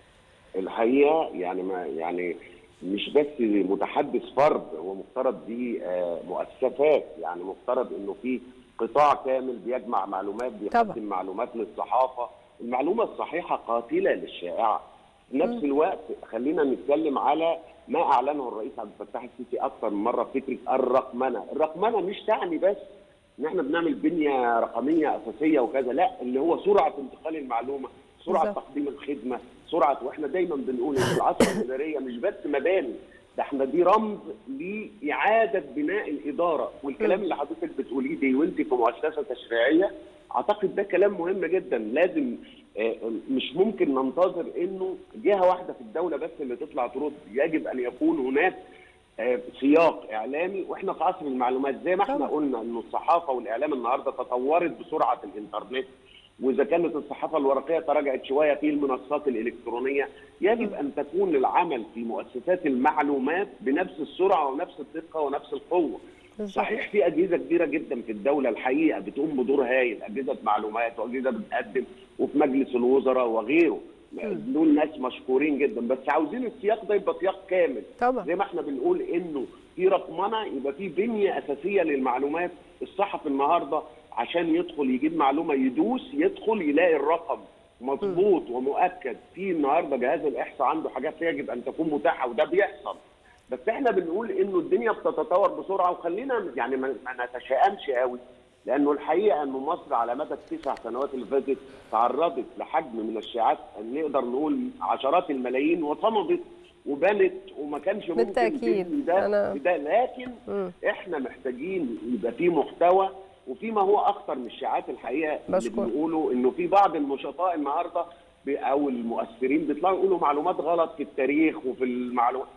الحقيقه يعني مش بس متحدث فرد، هو مفترض دي مؤسسات، يعني مفترض انه في قطاع كامل بيجمع معلومات، بيقدم معلومات للصحافه. المعلومه الصحيحه قاتله للشائعه. في نفس الوقت خلينا نتكلم على ما اعلنه الرئيس عبد الفتاح السيسي اكثر من مره، فكره الرقمنه. الرقمنه مش تعني بس ان احنا بنعمل بنيه رقميه اساسيه وكذا، لا، اللي هو سرعه انتقال المعلومه، سرعه تقديم الخدمه، سرعه. واحنا دايما بنقول ان العاصمه الاداريه مش بس مباني، ده احنا دي رمز لاعاده بناء الاداره. والكلام اللي حضرتك بتقوليه دي وانت في مؤسسه تشريعيه، اعتقد ده كلام مهم جدا. لازم مش ممكن ننتظر انه جهه واحده في الدوله بس اللي تطلع ترد، يجب ان يكون هناك سياق اعلامي. واحنا في عصر المعلومات زي ما احنا قلنا انه الصحافه والاعلام النهارده تطورت بسرعه الانترنت، واذا كانت الصحافه الورقيه تراجعت شويه في المنصات الالكترونيه، يجب ان تكون العمل في مؤسسات المعلومات بنفس السرعه ونفس الدقه ونفس القوه. صحيح في اجهزه كبيره جدا في الدوله الحقيقه بتقوم بدور هايل، اجهزه معلومات واجهزه بتقدم، وفي مجلس الوزراء وغيره، دول ناس مشكورين جدا، بس عاوزين السياق ده يبقى سياق كامل. طبعا. زي ما احنا بنقول انه في رقمنه، يبقى في بنيه اساسيه للمعلومات. الصحفي النهارده عشان يدخل يجيب معلومه يدخل يلاقي الرقم مضبوط ومؤكد. في النهارده جهاز الاحصاء عنده حاجات يجب ان تكون متاحه، وده بيحصل. بس احنا بنقول انه الدنيا بتتطور بسرعه، وخلينا يعني ما نتشائمش قوي، لانه الحقيقه انه مصر على مدى ال9 سنوات اللي فاتت تعرضت لحجم من الشائعات نقدر نقول عشرات الملايين، وصمدت وبنت وما كانش ممكن بالتاكيد ده لكن احنا محتاجين يبقى في محتوى، وفي ما هو اخطر من الشائعات الحقيقه اللي بنقوله انه في بعض النشطاء النهارده او المؤثرين بيطلعوا يقولوا معلومات غلط في التاريخ وفي المعلومات.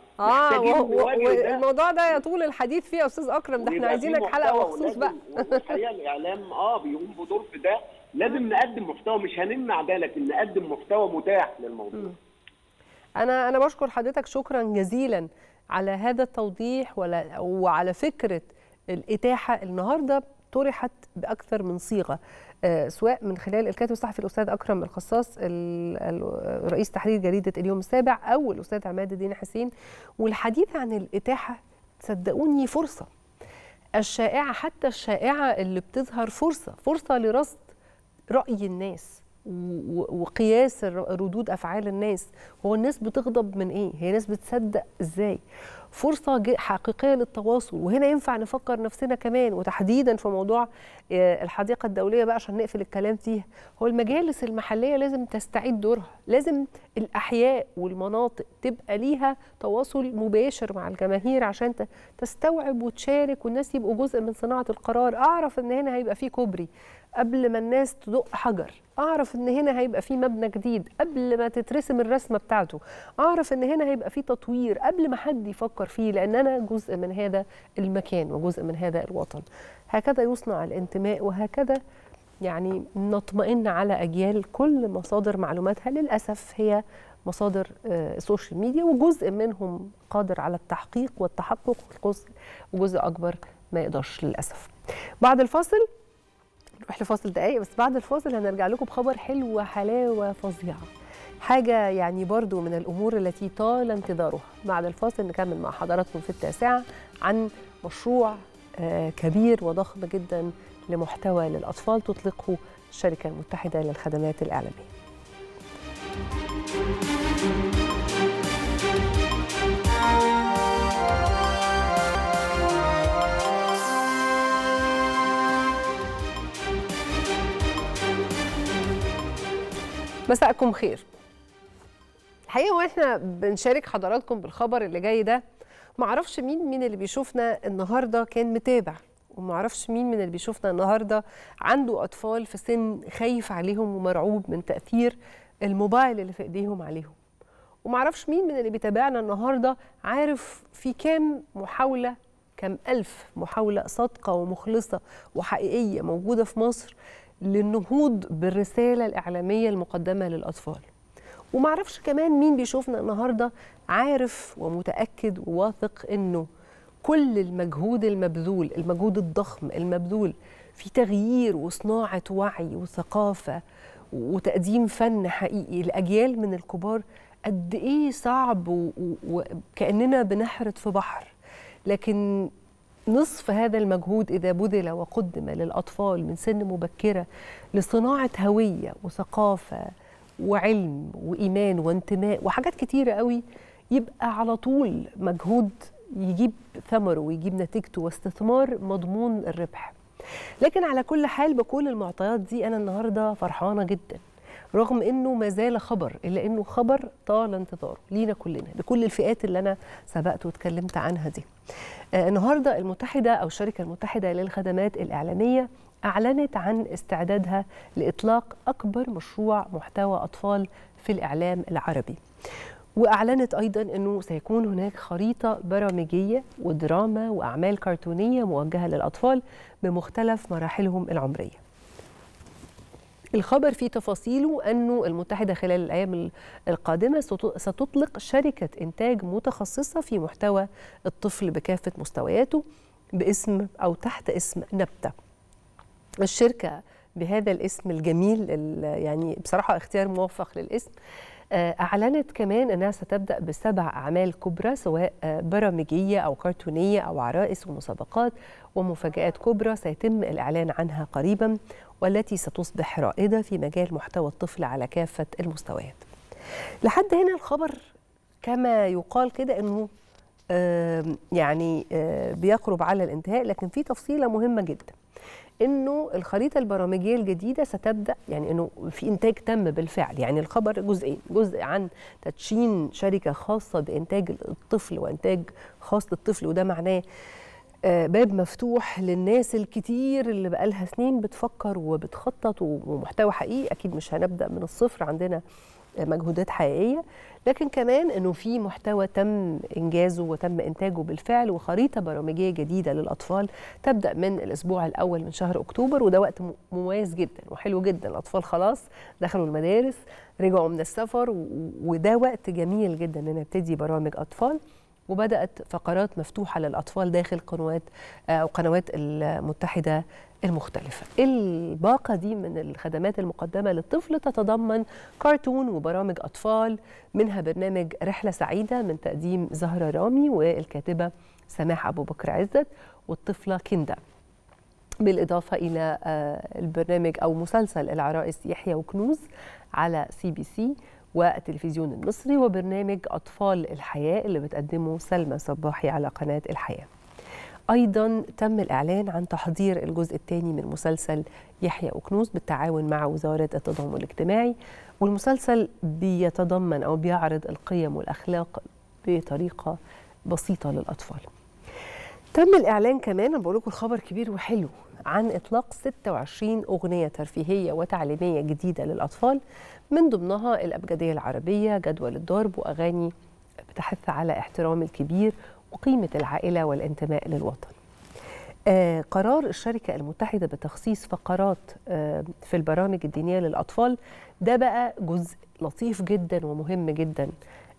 والموضوع ده يطول الحديث فيه يا استاذ اكرم، ده احنا عايزينك حلقه مخصوص بقى. والحقيقه الاعلام بيقوم بدور في ده، لازم نقدم محتوى، مش هنمنع ده، لكن نقدم محتوى متاح للموضوع. انا بشكر حضرتك شكرا جزيلا على هذا التوضيح وعلى فكره الاتاحه النهارده طرحت باكثر من صيغه، سواء من خلال الكاتب الصحفي الاستاذ اكرم الخصاص رئيس تحرير جريده اليوم السابع، او الاستاذ عماد الدين حسين. والحديث عن الاتاحه صدقوني فرصه، الشائعه حتى الشائعه اللي بتظهر فرصه لرصد راي الناس وقياس ردود افعال الناس. هو الناس بتغضب من ايه؟ هي الناس بتصدق ازاي؟ فرصه حقيقيه للتواصل. وهنا ينفع نفكر نفسنا كمان، وتحديدا في موضوع الحديقه الدوليه بقى عشان نقفل الكلام فيها. هو المجالس المحليه لازم تستعيد دورها، لازم الاحياء والمناطق تبقى ليها تواصل مباشر مع الجماهير عشان تستوعب وتشارك، والناس يبقوا جزء من صناعه القرار. اعرف ان هنا هيبقى في كوبري قبل ما الناس تدق حجر، اعرف ان هنا هيبقى في مبنى جديد قبل ما تترسم الرسمه بتاعته، اعرف ان هنا هيبقى في تطوير قبل ما حد يفكر فيه، لان انا جزء من هذا المكان وجزء من هذا الوطن. هكذا يصنع الانتماء، وهكذا يعني نطمئن على اجيال كل مصادر معلوماتها للاسف هي مصادر السوشيال ميديا، وجزء منهم قادر على التحقيق والتحقق، وجزء اكبر ما يقدرش للاسف. بعد الفاصل نروح لفاصل دقايق، بس بعد الفاصل هنرجع لكم بخبر حلو وحلاوه فظيعه، حاجه يعني برضو من الامور التي طال انتظارها. بعد الفاصل نكمل مع حضراتكم في 9 عن مشروع كبير وضخم جدا لمحتوى للأطفال تطلقه الشركة المتحدة للخدمات الإعلامية. مساءكم خير. الحقيقة واحنا بنشارك حضراتكم بالخبر اللي جاي ده، معرفش مين من اللي بيشوفنا النهارده كان متابع، ومعرفش مين من اللي بيشوفنا النهارده عنده أطفال في سن خايف عليهم ومرعوب من تأثير الموبايل اللي في ايديهم عليهم، ومعرفش مين من اللي بيتابعنا النهارده عارف في كام محاولة، كام ألف محاولة صادقة ومخلصة وحقيقية موجودة في مصر للنهوض بالرسالة الإعلامية المقدمة للأطفال. ومعرفش كمان مين بيشوفنا النهاردة عارف ومتأكد وواثق إنه كل المجهود المبذول، المجهود الضخم المبذول في تغيير وصناعة وعي وثقافة وتقديم فن حقيقي لأجيال من الكبار قد إيه صعب وكأننا بنحرد في بحر، لكن نصف هذا المجهود إذا بذل وقدم للأطفال من سن مبكرة لصناعة هوية وثقافة وعلم وإيمان وانتماء وحاجات كتيرة قوي، يبقى على طول مجهود يجيب ثمره ويجيب نتيجته واستثمار مضمون الربح. لكن على كل حال بكل المعطيات دي أنا النهاردة فرحانة جدا، رغم أنه ما زال خبر، إلا أنه خبر طال انتظاره لينا كلنا، لكل الفئات اللي أنا سبقت واتكلمت عنها دي. النهاردة المتحدة أو الشركة المتحدة للخدمات الإعلامية أعلنت عن استعدادها لإطلاق أكبر مشروع محتوى أطفال في الإعلام العربي، وأعلنت أيضا أنه سيكون هناك خريطة برامجية ودراما وأعمال كرتونية موجهة للأطفال بمختلف مراحلهم العمرية. الخبر فيه تفاصيله أنه المتحدة خلال الأيام القادمة ستطلق شركة إنتاج متخصصة في محتوى الطفل بكافة مستوياته باسم أو تحت اسم نبتة. الشركة بهذا الاسم الجميل، يعني بصراحة اختيار موفق للاسم، أعلنت كمان أنها ستبدأ ب7 أعمال كبرى سواء برامجية أو كرتونية أو عرائس ومسابقات ومفاجآت كبرى سيتم الإعلان عنها قريبا، والتي ستصبح رائدة في مجال محتوى الطفل على كافة المستويات. لحد هنا الخبر كما يقال كده أنه بيقرب على الانتهاء، لكن في تفصيلة مهمة جدا، انه الخريطه البرامجيه الجديده ستبدا، يعني انه في انتاج تم بالفعل. يعني الخبر جزئين، جزء عن تدشين شركه خاصه بانتاج الطفل وانتاج خاص للطفل، وده معناه باب مفتوح للناس الكتير اللي بقالها سنين بتفكر وبتخطط، ومحتوى حقيقي اكيد مش هنبدا من الصفر، عندنا مجهودات حقيقيه، لكن كمان انه في محتوى تم انجازه وتم انتاجه بالفعل، وخريطه برامجيه جديده للاطفال تبدا من الاسبوع الاول من شهر اكتوبر، وده وقت مميز جدا وحلو جدا. الاطفال خلاص دخلوا المدارس، رجعوا من السفر، وده وقت جميل جدا ان نبتدي برامج اطفال، وبدات فقرات مفتوحه للاطفال داخل قنوات المتحده المختلفة. الباقة دي من الخدمات المقدمة للطفل تتضمن كرتون وبرامج أطفال، منها برنامج رحلة سعيدة من تقديم زهرة رامي والكاتبة سماح أبو بكر عزت والطفلة كندا، بالإضافة إلى البرنامج أو مسلسل العرائس يحيى وكنوز على CBC والتلفزيون المصري، وبرنامج أطفال الحياة اللي بتقدمه سلمى صباحي على قناة الحياة. أيضا تم الإعلان عن تحضير الجزء الثاني من مسلسل يحيى وكنوز بالتعاون مع وزارة التضامن الاجتماعي، والمسلسل بيتضمن أو بيعرض القيم والأخلاق بطريقة بسيطة للأطفال. تم الإعلان كمان، أنا بقول لكم الخبر كبير وحلو، عن إطلاق 26 أغنية ترفيهية وتعليمية جديدة للأطفال، من ضمنها الأبجدية العربية، جدول الضرب، وأغاني بتحث على احترام الكبير وقيمة العائلة والانتماء للوطن. قرار الشركة المتحدة بتخصيص فقرات في البرامج الدينية للأطفال ده بقى جزء لطيف جدا ومهم جدا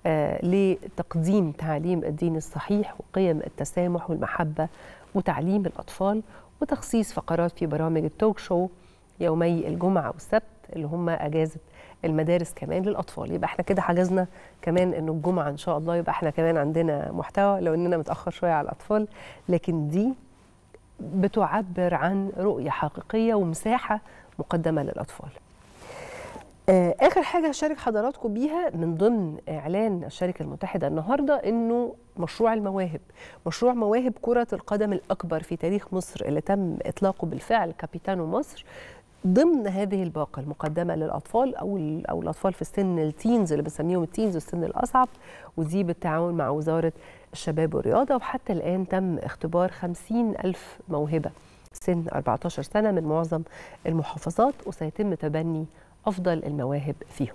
لتقديم تعليم الدين الصحيح وقيم التسامح والمحبة وتعليم الأطفال، وتخصيص فقرات في برامج التوك شو يومي الجمعة والسبت اللي هم أجازة المدارس كمان للأطفال. يبقى احنا كده حجزنا كمان انه الجمعة ان شاء الله يبقى احنا كمان عندنا محتوى، لو اننا متأخر شوية على الأطفال، لكن دي بتعبر عن رؤية حقيقية ومساحة مقدمة للأطفال. آخر حاجة هشارك حضراتكم بيها من ضمن إعلان الشركة المتحدة النهاردة إنه مشروع المواهب، مشروع مواهب كرة القدم الأكبر في تاريخ مصر اللي تم إطلاقه بالفعل كابيتانو مصر، ضمن هذه الباقة المقدمة للأطفال أو الأطفال في السن التينز اللي بنسميهم التينز والسن الأصعب، ودي بالتعاون مع وزارة الشباب والرياضة. وحتى الآن تم اختبار 50,000 موهبة سن 14 سنة من معظم المحافظات، وسيتم تبني أفضل المواهب فيهم.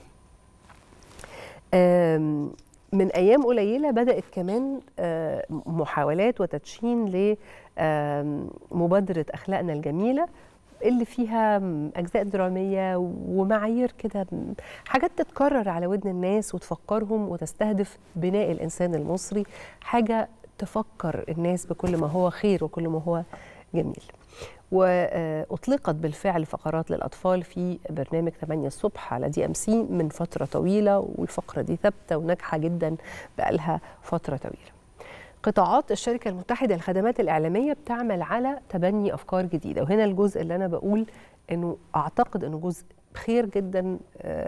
من أيام قليلة بدأت كمان محاولات وتدشين لمبادرة أخلاقنا الجميلة اللي فيها أجزاء درامية ومعايير كده، حاجات تتكرر على ودن الناس وتفكرهم وتستهدف بناء الإنسان المصري، حاجة تفكر الناس بكل ما هو خير وكل ما هو جميل. وأطلقت بالفعل فقرات للأطفال في برنامج 8 الصبح على DMC من فترة طويلة، والفقرة دي ثابتة وناجحة جدا بقالها فترة طويلة. قطاعات الشركة المتحدة للخدمات الإعلامية بتعمل على تبني أفكار جديدة، وهنا الجزء اللي أنا بقول إنه أعتقد إنه جزء خير جدا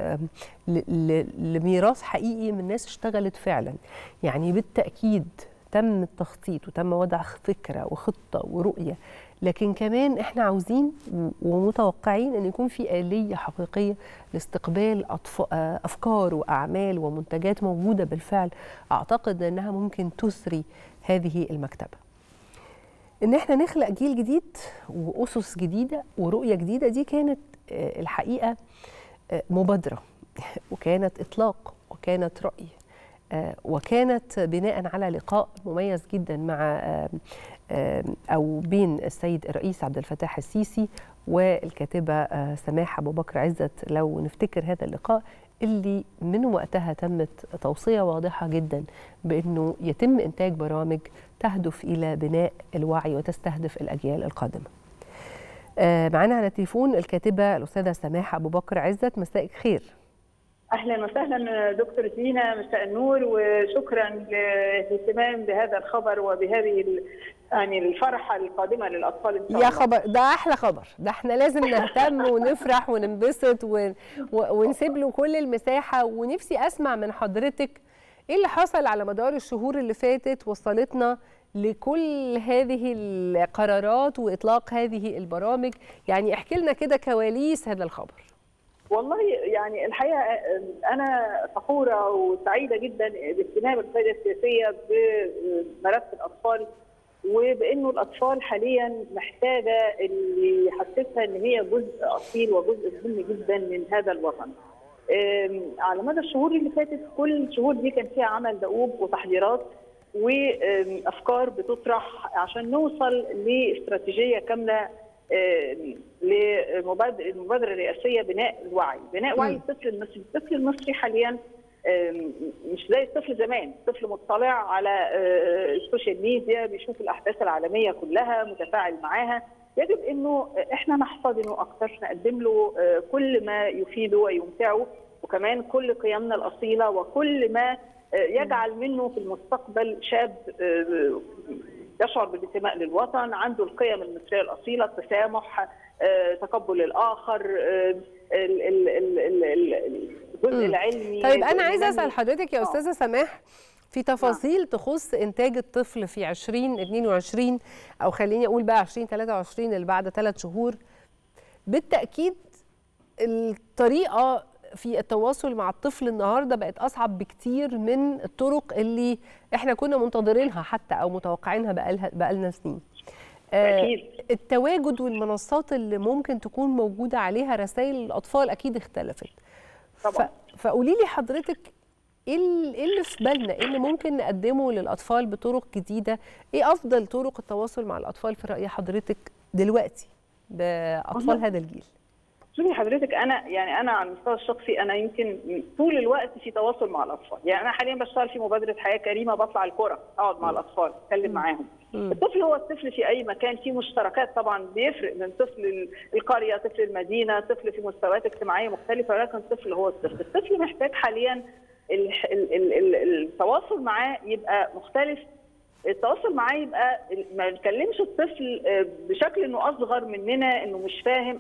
لميراث حقيقي من ناس اشتغلت فعلا. يعني بالتأكيد تم التخطيط وتم وضع فكرة وخطة ورؤية، لكن كمان احنا عاوزين ومتوقعين ان يكون في آلية حقيقية لاستقبال أفكار وأعمال ومنتجات موجودة بالفعل. أعتقد أنها ممكن تثري هذه المكتبة. إن احنا نخلق جيل جديد وأسس جديدة ورؤية جديدة، دي كانت الحقيقة مبادرة، وكانت إطلاق، وكانت رأي، وكانت بناء على لقاء مميز جدا مع أو بين السيد الرئيس عبد الفتاح السيسي والكاتبة سماح أبو بكر عزت. لو نفتكر هذا اللقاء اللي من وقتها تمت توصية واضحة جدا بأنه يتم إنتاج برامج تهدف إلى بناء الوعي وتستهدف الأجيال القادمة. معنا على التليفون الكاتبة الأستاذة سماح أبو بكر عزت. مساء الخير. اهلا وسهلا دكتور زينة، مساء النور، وشكرا للاهتمام بهذا الخبر وبهذه يعني الفرحه القادمه للاطفال ان شاء الله. يا خبر، ده احلى خبر، ده احنا لازم نهتم ونفرح وننبسط ونسيب له كل المساحه. ونفسي اسمع من حضرتك ايه اللي حصل على مدار الشهور اللي فاتت وصلتنا لكل هذه القرارات واطلاق هذه البرامج. يعني احكي لنا كده كواليس هذا الخبر. والله يعني الحقيقه انا فخوره وسعيده جدا باهتمام القياده السياسيه بملف الاطفال، وبانه الاطفال حاليا محتاجه اللي يحسسها ان هي جزء اصيل وجزء مهم جدا من هذا الوطن. على مدى الشهور اللي فاتت كل الشهور دي كان فيها عمل دؤوب وتحضيرات وافكار بتطرح عشان نوصل لاستراتيجيه كامله للمبادره الرئاسيه بناء الوعي، بناء وعي الطفل المصري. الطفل المصري حاليا مش زي الطفل زمان، طفل مطلع على السوشيال ميديا، بيشوف الاحداث العالميه كلها، متفاعل معاها. يجب انه احنا نحتضنه اكثر، نقدم له كل ما يفيده ويمتعه، وكمان كل قيمنا الاصيله وكل ما يجعل منه في المستقبل شاب يشعر بالانتماء للوطن، عنده القيم المصريه الاصيله، التسامح، تقبل الاخر، الجزء العلمي. طيب انا عايزه اسال حضرتك يا استاذه سماح في تفاصيل تخص انتاج الطفل في 2022 او خليني اقول بقى 2023 اللي بعد 3 شهور. بالتاكيد الطريقه في التواصل مع الطفل النهارده بقت اصعب بكتير من الطرق اللي احنا كنا منتظرينها حتى او متوقعينها بقالنا سنين. أكيد. التواجد والمنصات اللي ممكن تكون موجوده عليها رسائل الاطفال اكيد اختلفت. طبعا. فقولي لي حضرتك ايه اللي في بالنا، ايه اللي ممكن نقدمه للاطفال بطرق جديده؟ ايه افضل طرق التواصل مع الاطفال في راي حضرتك دلوقتي باطفال هذا الجيل؟ شوفي حضرتك، انا على المستوى الشخصي انا يمكن طول الوقت في تواصل مع الاطفال. يعني انا حاليا بشتغل في مبادره حياه كريمه، بطلع القرى اقعد مع الاطفال اتكلم معاهم. الطفل هو الطفل في اي مكان، في مشتركات طبعا بيفرق من طفل القريه، طفل المدينه، طفل في مستويات اجتماعيه مختلفه، ولكن الطفل هو الطفل. الطفل محتاج حاليا التواصل معاه يبقى مختلف التواصل معاه يبقى ما نكلمش الطفل بشكل انه اصغر مننا، انه مش فاهم.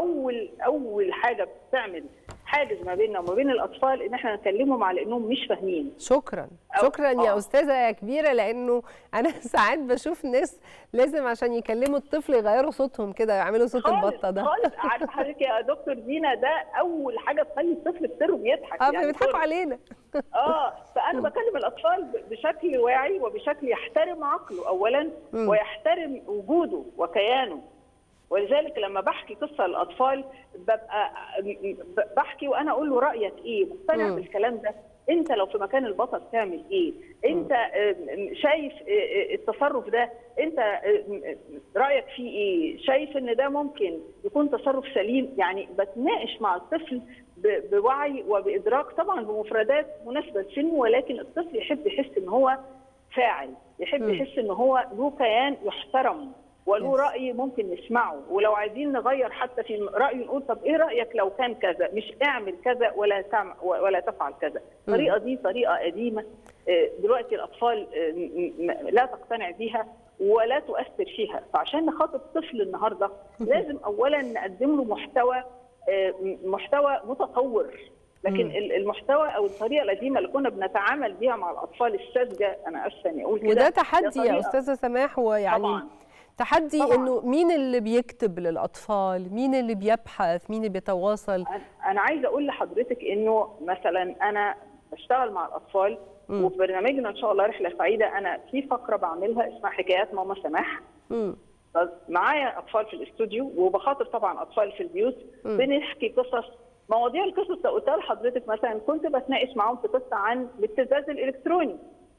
اول حاجه بتعمل حاجز ما بيننا وما بين الاطفال ان احنا نكلمهم على انهم مش فاهمين. شكرا يا استاذه يا كبيره، لانه انا ساعات بشوف ناس لازم عشان يكلموا الطفل يغيروا صوتهم كده، يعملوا صوت البطه ده خالص. عارفه حضرتك يا دكتور دينا، ده اول حاجه تخلي الطفل بسره بيضحك. يعني بيضحكوا علينا. فانا بكلم الاطفال بشكل واعي وبشكل يحترم عقله اولا ويحترم وجوده وكيانه. ولذلك لما بحكي قصه للاطفال ببقى بحكي وانا اقول له رايك ايه؟ مقتنع بالكلام ده؟ انت لو في مكان البطل تعمل ايه؟ انت شايف التصرف ده؟ انت رايك فيه ايه؟ شايف ان ده ممكن يكون تصرف سليم؟ يعني بتناقش مع الطفل بوعي وبادراك، طبعا بمفردات مناسبه لسنه، ولكن الطفل يحب يحس ان هو فاعل، يحب يحس ان هو له كيان يحترم وله رأي ممكن نسمعه. ولو عايزين نغير حتى في رأيه نقول طب ايه رأيك لو كان كذا، مش اعمل كذا ولا تفعل كذا. الطريقة دي طريقة قديمة، دلوقتي الأطفال لا تقتنع بيها ولا تؤثر فيها. فعشان نخاطب طفل النهارده لازم أولا نقدم له محتوى متطور. لكن المحتوى او الطريقه القديمه اللي كنا بنتعامل بيها مع الاطفال الساذجه، انا اسفه اني اقول كده، وده تحدي يا استاذه سماح. ويعني طبعاً. تحدي طبعاً. انه مين اللي بيكتب للاطفال، مين اللي بيبحث، مين اللي بيتواصل. انا عايزه اقول لحضرتك انه مثلا انا بشتغل مع الاطفال وفي برنامجنا ان شاء الله رحله سعيده، انا في فقره بعملها اسمها حكايات ماما سماح. معايا اطفال في الاستوديو وبخاطب طبعا اطفال في البيوت، بنحكي قصص. مواضيع القصص اللي قلتها لحضرتك مثلا كنت بتناقش معاهم في قصه عن الابتزاز الالكتروني.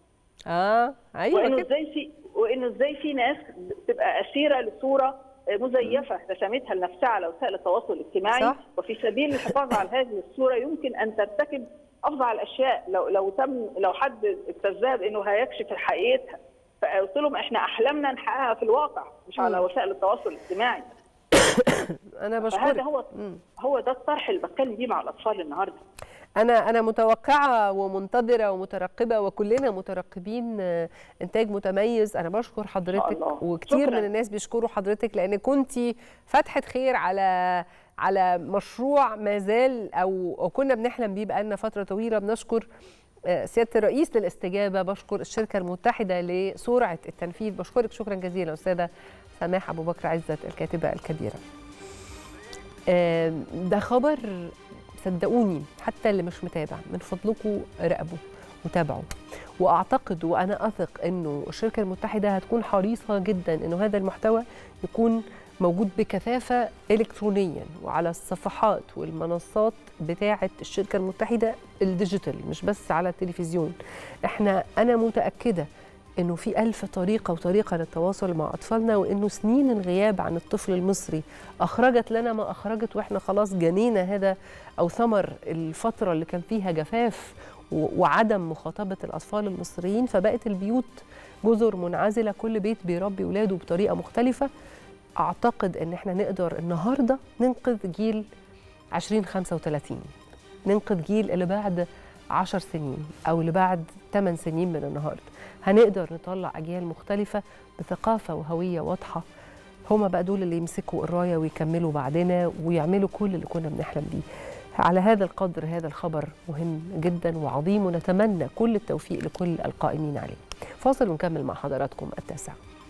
ايوه وانه ازاي في ناس بتبقى اسيره لصوره مزيفه رسمتها لنفسها على وسائل التواصل الاجتماعي، صح. وفي سبيل الحفاظ على هذه الصوره يمكن ان ترتكب افظع الاشياء لو حد ابتزاها بانه هيكشف حقيقتها. فقلت لهم احنا احلامنا نحققها في الواقع مش على وسائل التواصل الاجتماعي. انا بشكرك. هذا هو ده الطرح اللي بتكلم بيه مع الاطفال النهارده. انا متوقعه ومنتظره ومترقبه، وكلنا مترقبين انتاج متميز. انا بشكر حضرتك، وكتير من الناس بيشكروا حضرتك لان كنتي فتحه خير على مشروع ما زال او كنا بنحلم بيه بقالنا فتره طويله. بنشكر سياده الرئيس للاستجابه، بشكر الشركه المتحده لسرعه التنفيذ. بشكرك شكرا جزيلا استاذه سماح ابو بكر عزت الكاتبه الكبيره. ده خبر صدقوني حتى اللي مش متابع من فضلكم راقبوا وتابعوا، واعتقد وانا اثق انه الشركه المتحده هتكون حريصه جدا انه هذا المحتوى يكون موجود بكثافه الكترونيا وعلى الصفحات والمنصات بتاعه الشركه المتحده الديجيتال، مش بس على التلفزيون. انا متاكده انه في 1000 طريقه للتواصل مع اطفالنا، وانه سنين الغياب عن الطفل المصري اخرجت لنا ما اخرجت، واحنا خلاص جنينا هذا او ثمر الفتره اللي كان فيها جفاف وعدم مخاطبه الاطفال المصريين. فبقت البيوت جزر منعزله، كل بيت بيربي ولاده بطريقه مختلفه. اعتقد ان احنا نقدر النهارده ننقذ جيل 2035، ننقذ جيل اللي بعد 10 سنين او اللي بعد 8 سنين من النهارده. هنقدر نطلع أجيال مختلفة بثقافة وهوية واضحة، هما بقى دول اللي يمسكوا الراية ويكملوا بعدنا ويعملوا كل اللي كنا بنحلم بيه. على هذا القدر هذا الخبر مهم جدا وعظيم، ونتمنى كل التوفيق لكل القائمين عليه. فاصل ونكمل مع حضراتكم 9.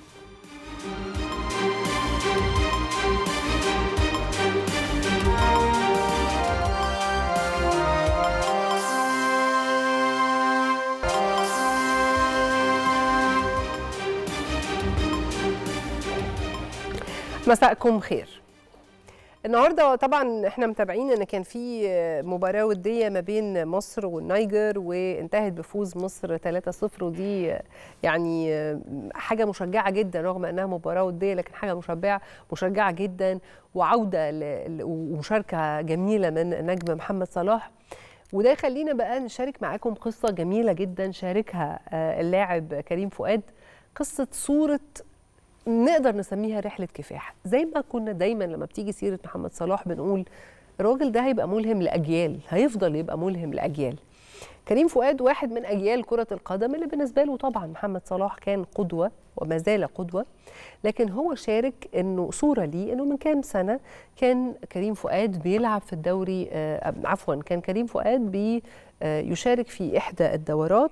مساءكم خير. النهارده طبعا احنا متابعين ان كان في مباراه وديه ما بين مصر والنيجر وانتهت بفوز مصر 3-0، ودي يعني حاجه مشجعه جدا رغم انها مباراه وديه، لكن حاجه مشجعه جدا وعوده ومشاركه جميله من نجم محمد صلاح. وده يخلينا بقى نشارك معاكم قصه جميله جدا شاركها اللاعب كريم فؤاد، قصه صوره نقدر نسميها رحلة كفاح. زي ما كنا دايما لما بتيجي سيرة محمد صلاح بنقول الراجل ده هيبقى ملهم لأجيال، هيفضل يبقى ملهم لأجيال. كريم فؤاد واحد من أجيال كرة القدم اللي بالنسبة له طبعا محمد صلاح كان قدوة وما زال قدوة، لكن هو شارك انه صورة ليه انه من كام سنة كان كريم فؤاد بيلعب في الدوري كان كريم فؤاد يشارك في إحدى الدورات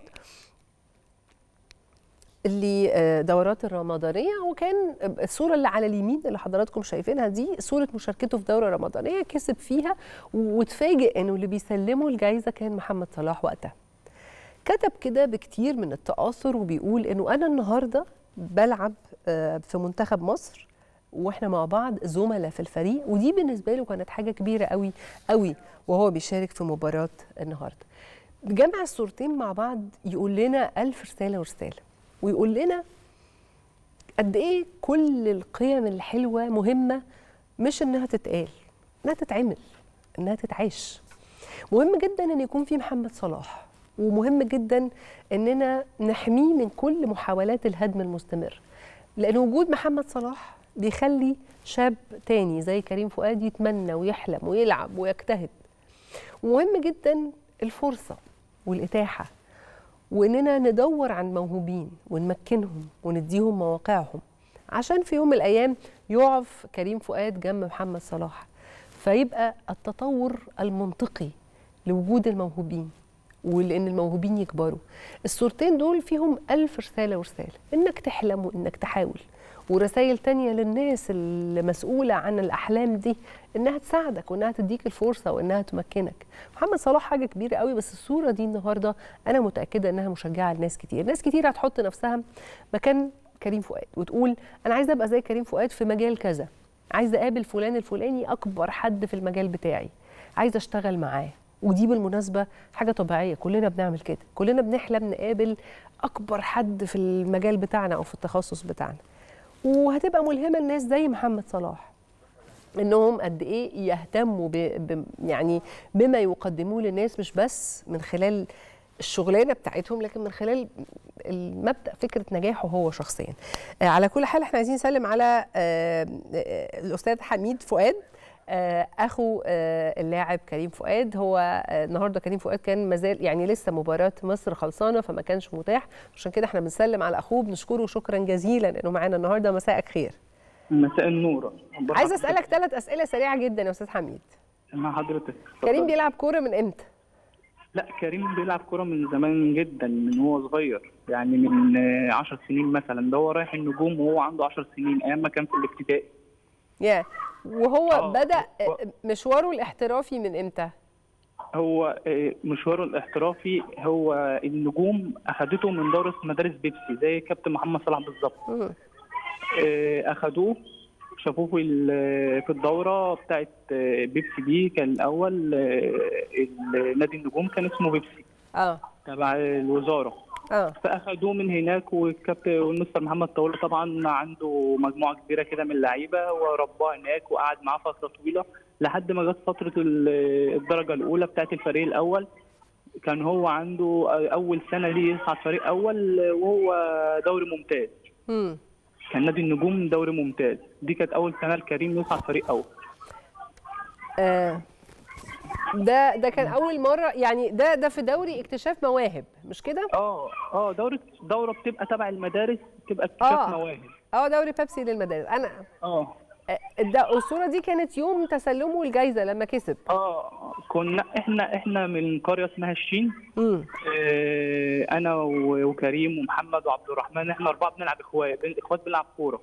اللي دورات الرمضانية، وكان الصورة اللي على اليمين اللي حضراتكم شايفينها دي صورة مشاركته في دورة رمضانية كسب فيها، وتفاجئ انه اللي بيسلمه الجايزة كان محمد صلاح وقتها. كتب كده بكتير من التآثر وبيقول انه انا النهارده بلعب في منتخب مصر واحنا مع بعض زملاء في الفريق، ودي بالنسبة له كانت حاجة كبيرة قوي قوي وهو بيشارك في مباراة النهارده. جمع الصورتين مع بعض يقول لنا 1000 رسالة ورسالة، ويقول لنا قد ايه كل القيم الحلوه مهمه، مش انها تتقال، انها تتعمل، انها تتعاش. مهم جدا ان يكون في محمد صلاح، ومهم جدا اننا نحميه من كل محاولات الهدم المستمر، لان وجود محمد صلاح بيخلي شاب تاني زي كريم فؤاد يتمنى ويحلم ويلعب ويجتهد. ومهم جدا الفرصه والاتاحه، وإننا ندور عن موهوبين ونمكنهم ونديهم مواقعهم، عشان في يوم من الأيام يقف كريم فؤاد جنب محمد صلاح، فيبقى التطور المنطقي لوجود الموهوبين ولأن الموهوبين يكبروا. الصورتين دول فيهم 1000 رسالة ورسالة، إنك تحلم وإنك تحاول، ورسائل تانية للناس المسؤولة عن الأحلام دي إنها تساعدك وإنها تديك الفرصة وإنها تمكنك. محمد صلاح حاجة كبيرة قوي، بس الصورة دي النهاردة أنا متأكدة إنها مشجعة لناس كتير. ناس كتير هتحط نفسها مكان كريم فؤاد وتقول أنا عايزة أبقى زي كريم فؤاد في مجال كذا، عايزة أقابل فلان الفلاني أكبر حد في المجال بتاعي، عايزة أشتغل معاه. ودي بالمناسبة حاجة طبيعية، كلنا بنعمل كده، كلنا بنحلم نقابل أكبر حد في المجال بتاعنا أو في التخصص بتاعنا. وهتبقى ملهمه الناس زي محمد صلاح انهم قد ايه يهتموا يعني بما يقدموه للناس، مش بس من خلال الشغلانه بتاعتهم لكن من خلال المبدا فكره نجاحه هو شخصيا. على كل حال احنا عايزين نسلم على الاستاذ حميد فؤاد اخو اللاعب كريم فؤاد. هو النهارده كريم فؤاد كان مازال يعني لسه مباراه مصر خلصانه فما كانش متاح، عشان كده احنا بنسلم على اخوه، بنشكره شكرا جزيلا انه معانا النهارده. مساءك خير. مساء النور. عايزه اسالك 3 اسئله سريعه جدا يا استاذ حميد. مع حضرتك. كريم بيلعب كوره من امتى؟ لا، كريم بيلعب كوره من زمان جدا، من هو صغير، يعني من 10 سنين مثلا. ده هو رايح النجوم وهو عنده 10 سنين ايام ما كان في الابتدائي. وهو بدأ مشواره الاحترافي من امتى؟ هو مشواره الاحترافي هو النجوم اخدته من دورة مدارس بيبسي زي كابتن محمد صلاح بالظبط. اخدوه شافوه في الدورة بتاعت بيبسي دي. كان الاول نادي النجوم كان اسمه بيبسي تبع الوزارة. فاخدوه من هناك، والكابتن والمستر محمد طاوله طبعا عنده مجموعه كبيره كده من اللعيبه ورباه هناك وقعد معاه فتره طويله لحد ما جت فتره الدرجه الاولى بتاعت الفريق الاول. كان هو عنده اول سنه ليه يصعد فريق اول وهو دوري ممتاز. كان نادي النجوم دوري ممتاز، دي كانت اول سنه لكريم يصعد فريق اول. ده كان اول مره يعني، ده في دوري اكتشاف مواهب مش كده؟ دوره بتبقى تبع المدارس، بتبقى اكتشاف مواهب. دوري بيبسي للمدارس. انا الصوره دي كانت يوم تسلمه الجائزه لما كسب. كنا احنا من قريه اسمها الشين. انا وكريم ومحمد وعبد الرحمن، احنا 4 بنلعب اخوات بنلعب كوره.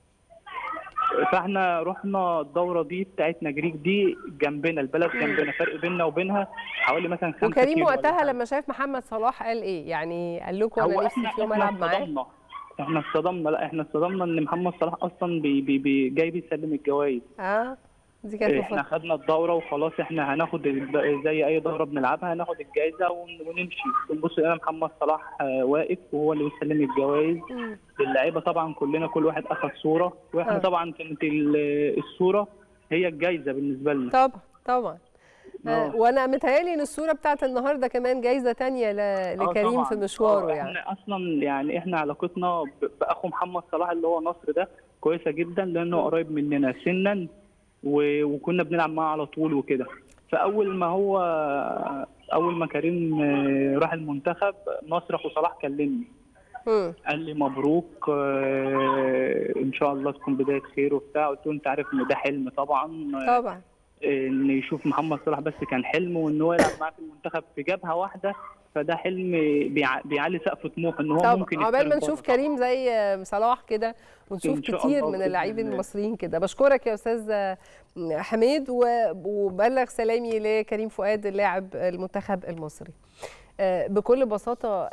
فاحنا رحنا الدوره دي بتاعت نجريك دي جنبنا، البلد جنبنا، فرق بيننا وبينها حوالي مثلا 5 كيلو. وكريم وقتها لما شاف محمد صلاح قال ايه؟ يعني قال لكم انا نفسي في يوم العب معاه؟ احنا اتصدمنا ان محمد صلاح اصلا جاي بيسلم الجوائز. دي كانت احنا خدنا الدوره وخلاص، احنا هناخد زي اي دوره بنلعبها، هناخد الجائزه ونمشي. بنبص لقينا محمد صلاح واقف وهو اللي بيسلم الجوائز للعيبه. طبعا كل واحد اخذ صوره، واحنا طبعا كانت الصوره هي الجائزه بالنسبه لنا. طبعا وانا متهيألي ان الصوره بتاعت النهارده كمان جايزه ثانيه لكريم في مشواره. يعني احنا اصلا يعني احنا علاقتنا باخو محمد صلاح اللي هو نصر ده كويسه جدا، لانه قريب مننا سنا وكنا بنلعب معاه على طول وكده. فاول ما كريم راح المنتخب، نصر اخو صلاح كلمني قال لي مبروك، ان شاء الله تكون بدايه خير وبتاع. قلت له انت عارف ان ده حلم طبعا ان يشوف محمد صلاح، بس كان حلم، وان هو يلعب معاه في المنتخب في جبهه واحده، فده حلم بيعلي سقف طموح ان هو ممكن عقبال ما نشوف كريم زي صلاح كده، ونشوف كتير من اللاعبين المصريين كده. بشكرك يا استاذ حميد، وبلغ سلامي لكريم فؤاد اللاعب المنتخب المصري. بكل بساطه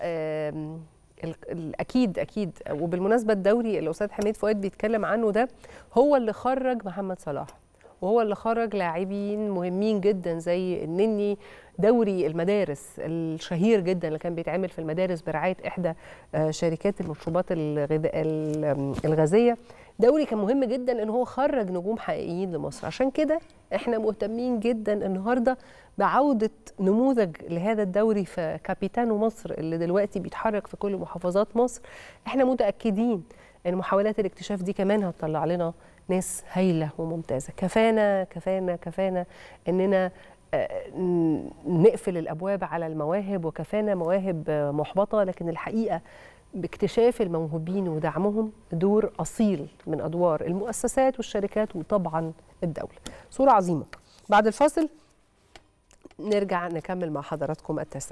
اكيد وبالمناسبه الدوري اللي الاستاذ حميد فؤاد بيتكلم عنه ده هو اللي خرج محمد صلاح، وهو اللي خرج لاعبين مهمين جدا زي النني. دوري المدارس الشهير جدا اللي كان بيتعمل في المدارس برعايه احدى شركات المشروبات الغازيه، دوري كان مهم جدا ان هو خرج نجوم حقيقيين لمصر. عشان كده احنا مهتمين جدا النهارده بعوده نموذج لهذا الدوري في كابيتانو مصر اللي دلوقتي بيتحرك في كل محافظات مصر. احنا متاكدين ان محاولات الاكتشاف دي كمان هتطلع لنا ناس هايله وممتازه. كفانا اننا نقفل الابواب على المواهب، وكفانا مواهب محبطه، لكن الحقيقه باكتشاف الموهوبين ودعمهم دور اصيل من ادوار المؤسسات والشركات وطبعا الدوله. صوره عظيمه. بعد الفاصل نرجع نكمل مع حضراتكم التاسع.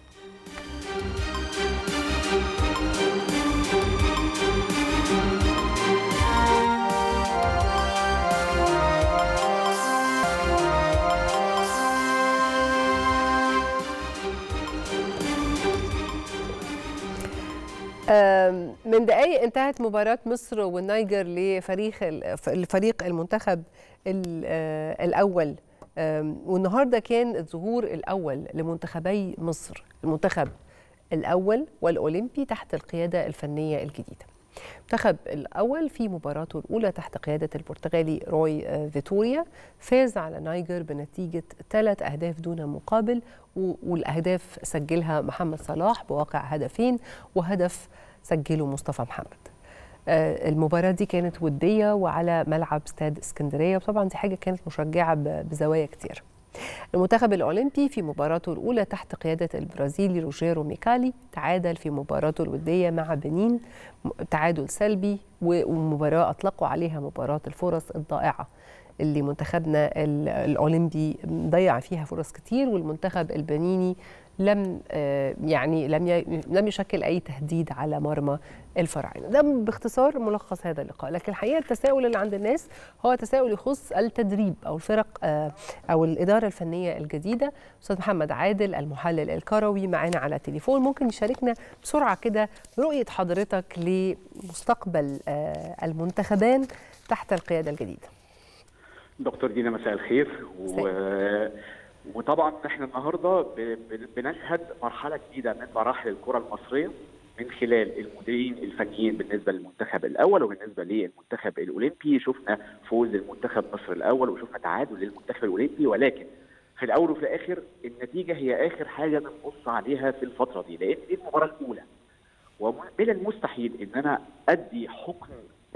من دقايق انتهت مباراة مصر والنيجر لفريق المنتخب الأول، والنهارده كان الظهور الأول لمنتخبي مصر، المنتخب الأول والأولمبي تحت القيادة الفنية الجديدة. المنتخب الأول في مباراته الأولى تحت قيادة البرتغالي روي فيتوريا فاز على النيجر بنتيجة 3 أهداف دون مقابل، والأهداف سجلها محمد صلاح بواقع هدفين، وهدف سجله مصطفى محمد. المباراة دي كانت ودية وعلى ملعب استاد اسكندرية، وطبعا دي حاجة كانت مشجعة بزوايا كتير. المنتخب الأولمبي في مباراته الأولى تحت قيادة البرازيلي روجيرو ميكالي تعادل في مباراته الودية مع بنين تعادل سلبي، ومباراة أطلقوا عليها مباراة الفرص الضائعة اللي منتخبنا الأولمبي ضيع فيها فرص كتير، والمنتخب البنيني لم يشكل أي تهديد على مرمى الفراعنة. ده باختصار ملخص هذا اللقاء. لكن الحقيقة التساؤل اللي عند الناس هو تساؤل يخص التدريب أو الفرق أو الإدارة الفنية الجديدة. أستاذ محمد عادل المحلل الكروي معنا على التليفون، ممكن يشاركنا بسرعة كده رؤية حضرتك لمستقبل المنتخبان تحت القيادة الجديدة؟ دكتور دينا مساء الخير. وطبعا احنا النهارده بنشهد مرحله جديده من مراحل الكره المصريه من خلال المديرين الفنيين بالنسبه للمنتخب الاول وبالنسبه للمنتخب الاولمبي. شفنا فوز المنتخب مصر الاول وشفنا تعادل للمنتخب الاولمبي، ولكن في الاول وفي الاخر النتيجه هي اخر حاجه بنبص عليها في الفتره دي، لان دي المباراه الاولى، ومن المستحيل ان انا ادي حكم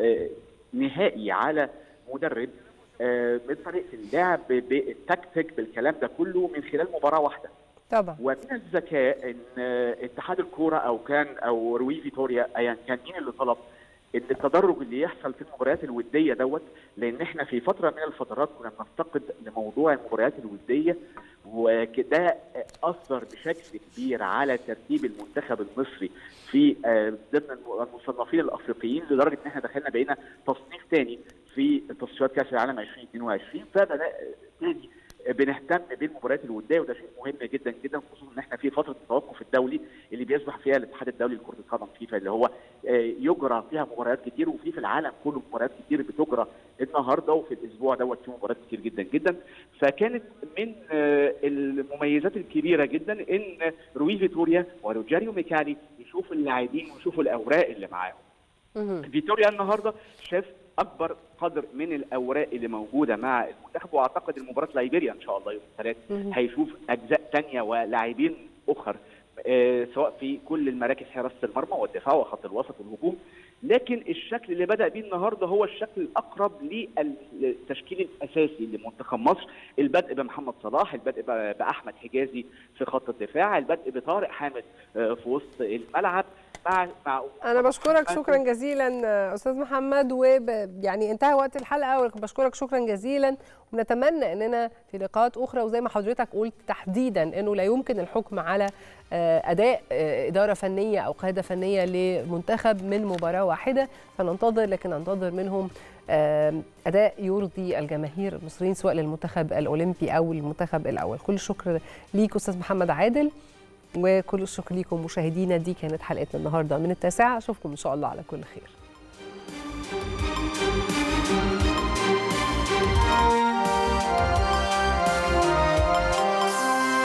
نهائي على مدرب من طريقه اللعب بالتكتيك بالكلام ده كله من خلال مباراه واحده. طبعا. ومن الذكاء ان اتحاد الكوره او روي فيتوريا ايا كان مين اللي طلب ان التدرج اللي يحصل في المباريات الوديه دوت، لان احنا في فتره من الفترات كنا بنفتقد لموضوع المباريات الوديه، وكده اثر بشكل كبير على ترتيب المنتخب المصري في ضمن المصنفين الافريقيين، لدرجه ان احنا دخلنا بقينا تصنيف ثاني في تصفيات كاس العالم 2022. فبدا تاني بنهتم بالمباريات الوديه، وده شيء مهم جدا جدا، خصوصا ان احنا في فتره التوقف الدولي اللي بيصبح فيها الاتحاد الدولي لكره القدم فيفا، اللي هو يجرى فيها مباريات كتير، وفي العالم كله مباريات كتير بتجرى النهارده، وفي الاسبوع دوت في مباريات كتير جدا جدا. فكانت من المميزات الكبيره جدا ان روي فيتوريا وروجيريو ميكالي يشوفوا اللاعبين ويشوفوا الاوراق اللي معاهم. فيتوريا النهارده شاف اكبر قدر من الاوراق اللي موجوده مع المنتخب، واعتقد المباراه ليبيريا ان شاء الله يوم الثلاث هيشوف اجزاء ثانيه ولاعبين اخر سواء في كل المراكز حراسه المرمى والدفاع وخط الوسط والهجوم، لكن الشكل اللي بدا بيه النهارده هو الشكل الاقرب للتشكيل الاساسي لمنتخب مصر. البدء بمحمد صلاح، البدء باحمد حجازي في خط الدفاع، البدء بطارق حامد في وسط الملعب. أنا بشكرك شكرا جزيلا أستاذ محمد، ويعني انتهى وقت الحلقة، وبشكرك شكرا جزيلا، ونتمنى أننا في لقاءات أخرى، وزي ما حضرتك قلت تحديدا أنه لا يمكن الحكم على أداء إدارة فنية أو قيادة فنية لمنتخب من مباراة واحدة، فننتظر، لكن ننتظر منهم أداء يرضي الجماهير المصريين سواء للمنتخب الأولمبي أو المنتخب الأول. كل الشكر ليك أستاذ محمد عادل، وكل الشكر لكم مشاهدينا. دي كانت حلقتنا النهارده من التاسعة، اشوفكم ان شاء الله على كل خير.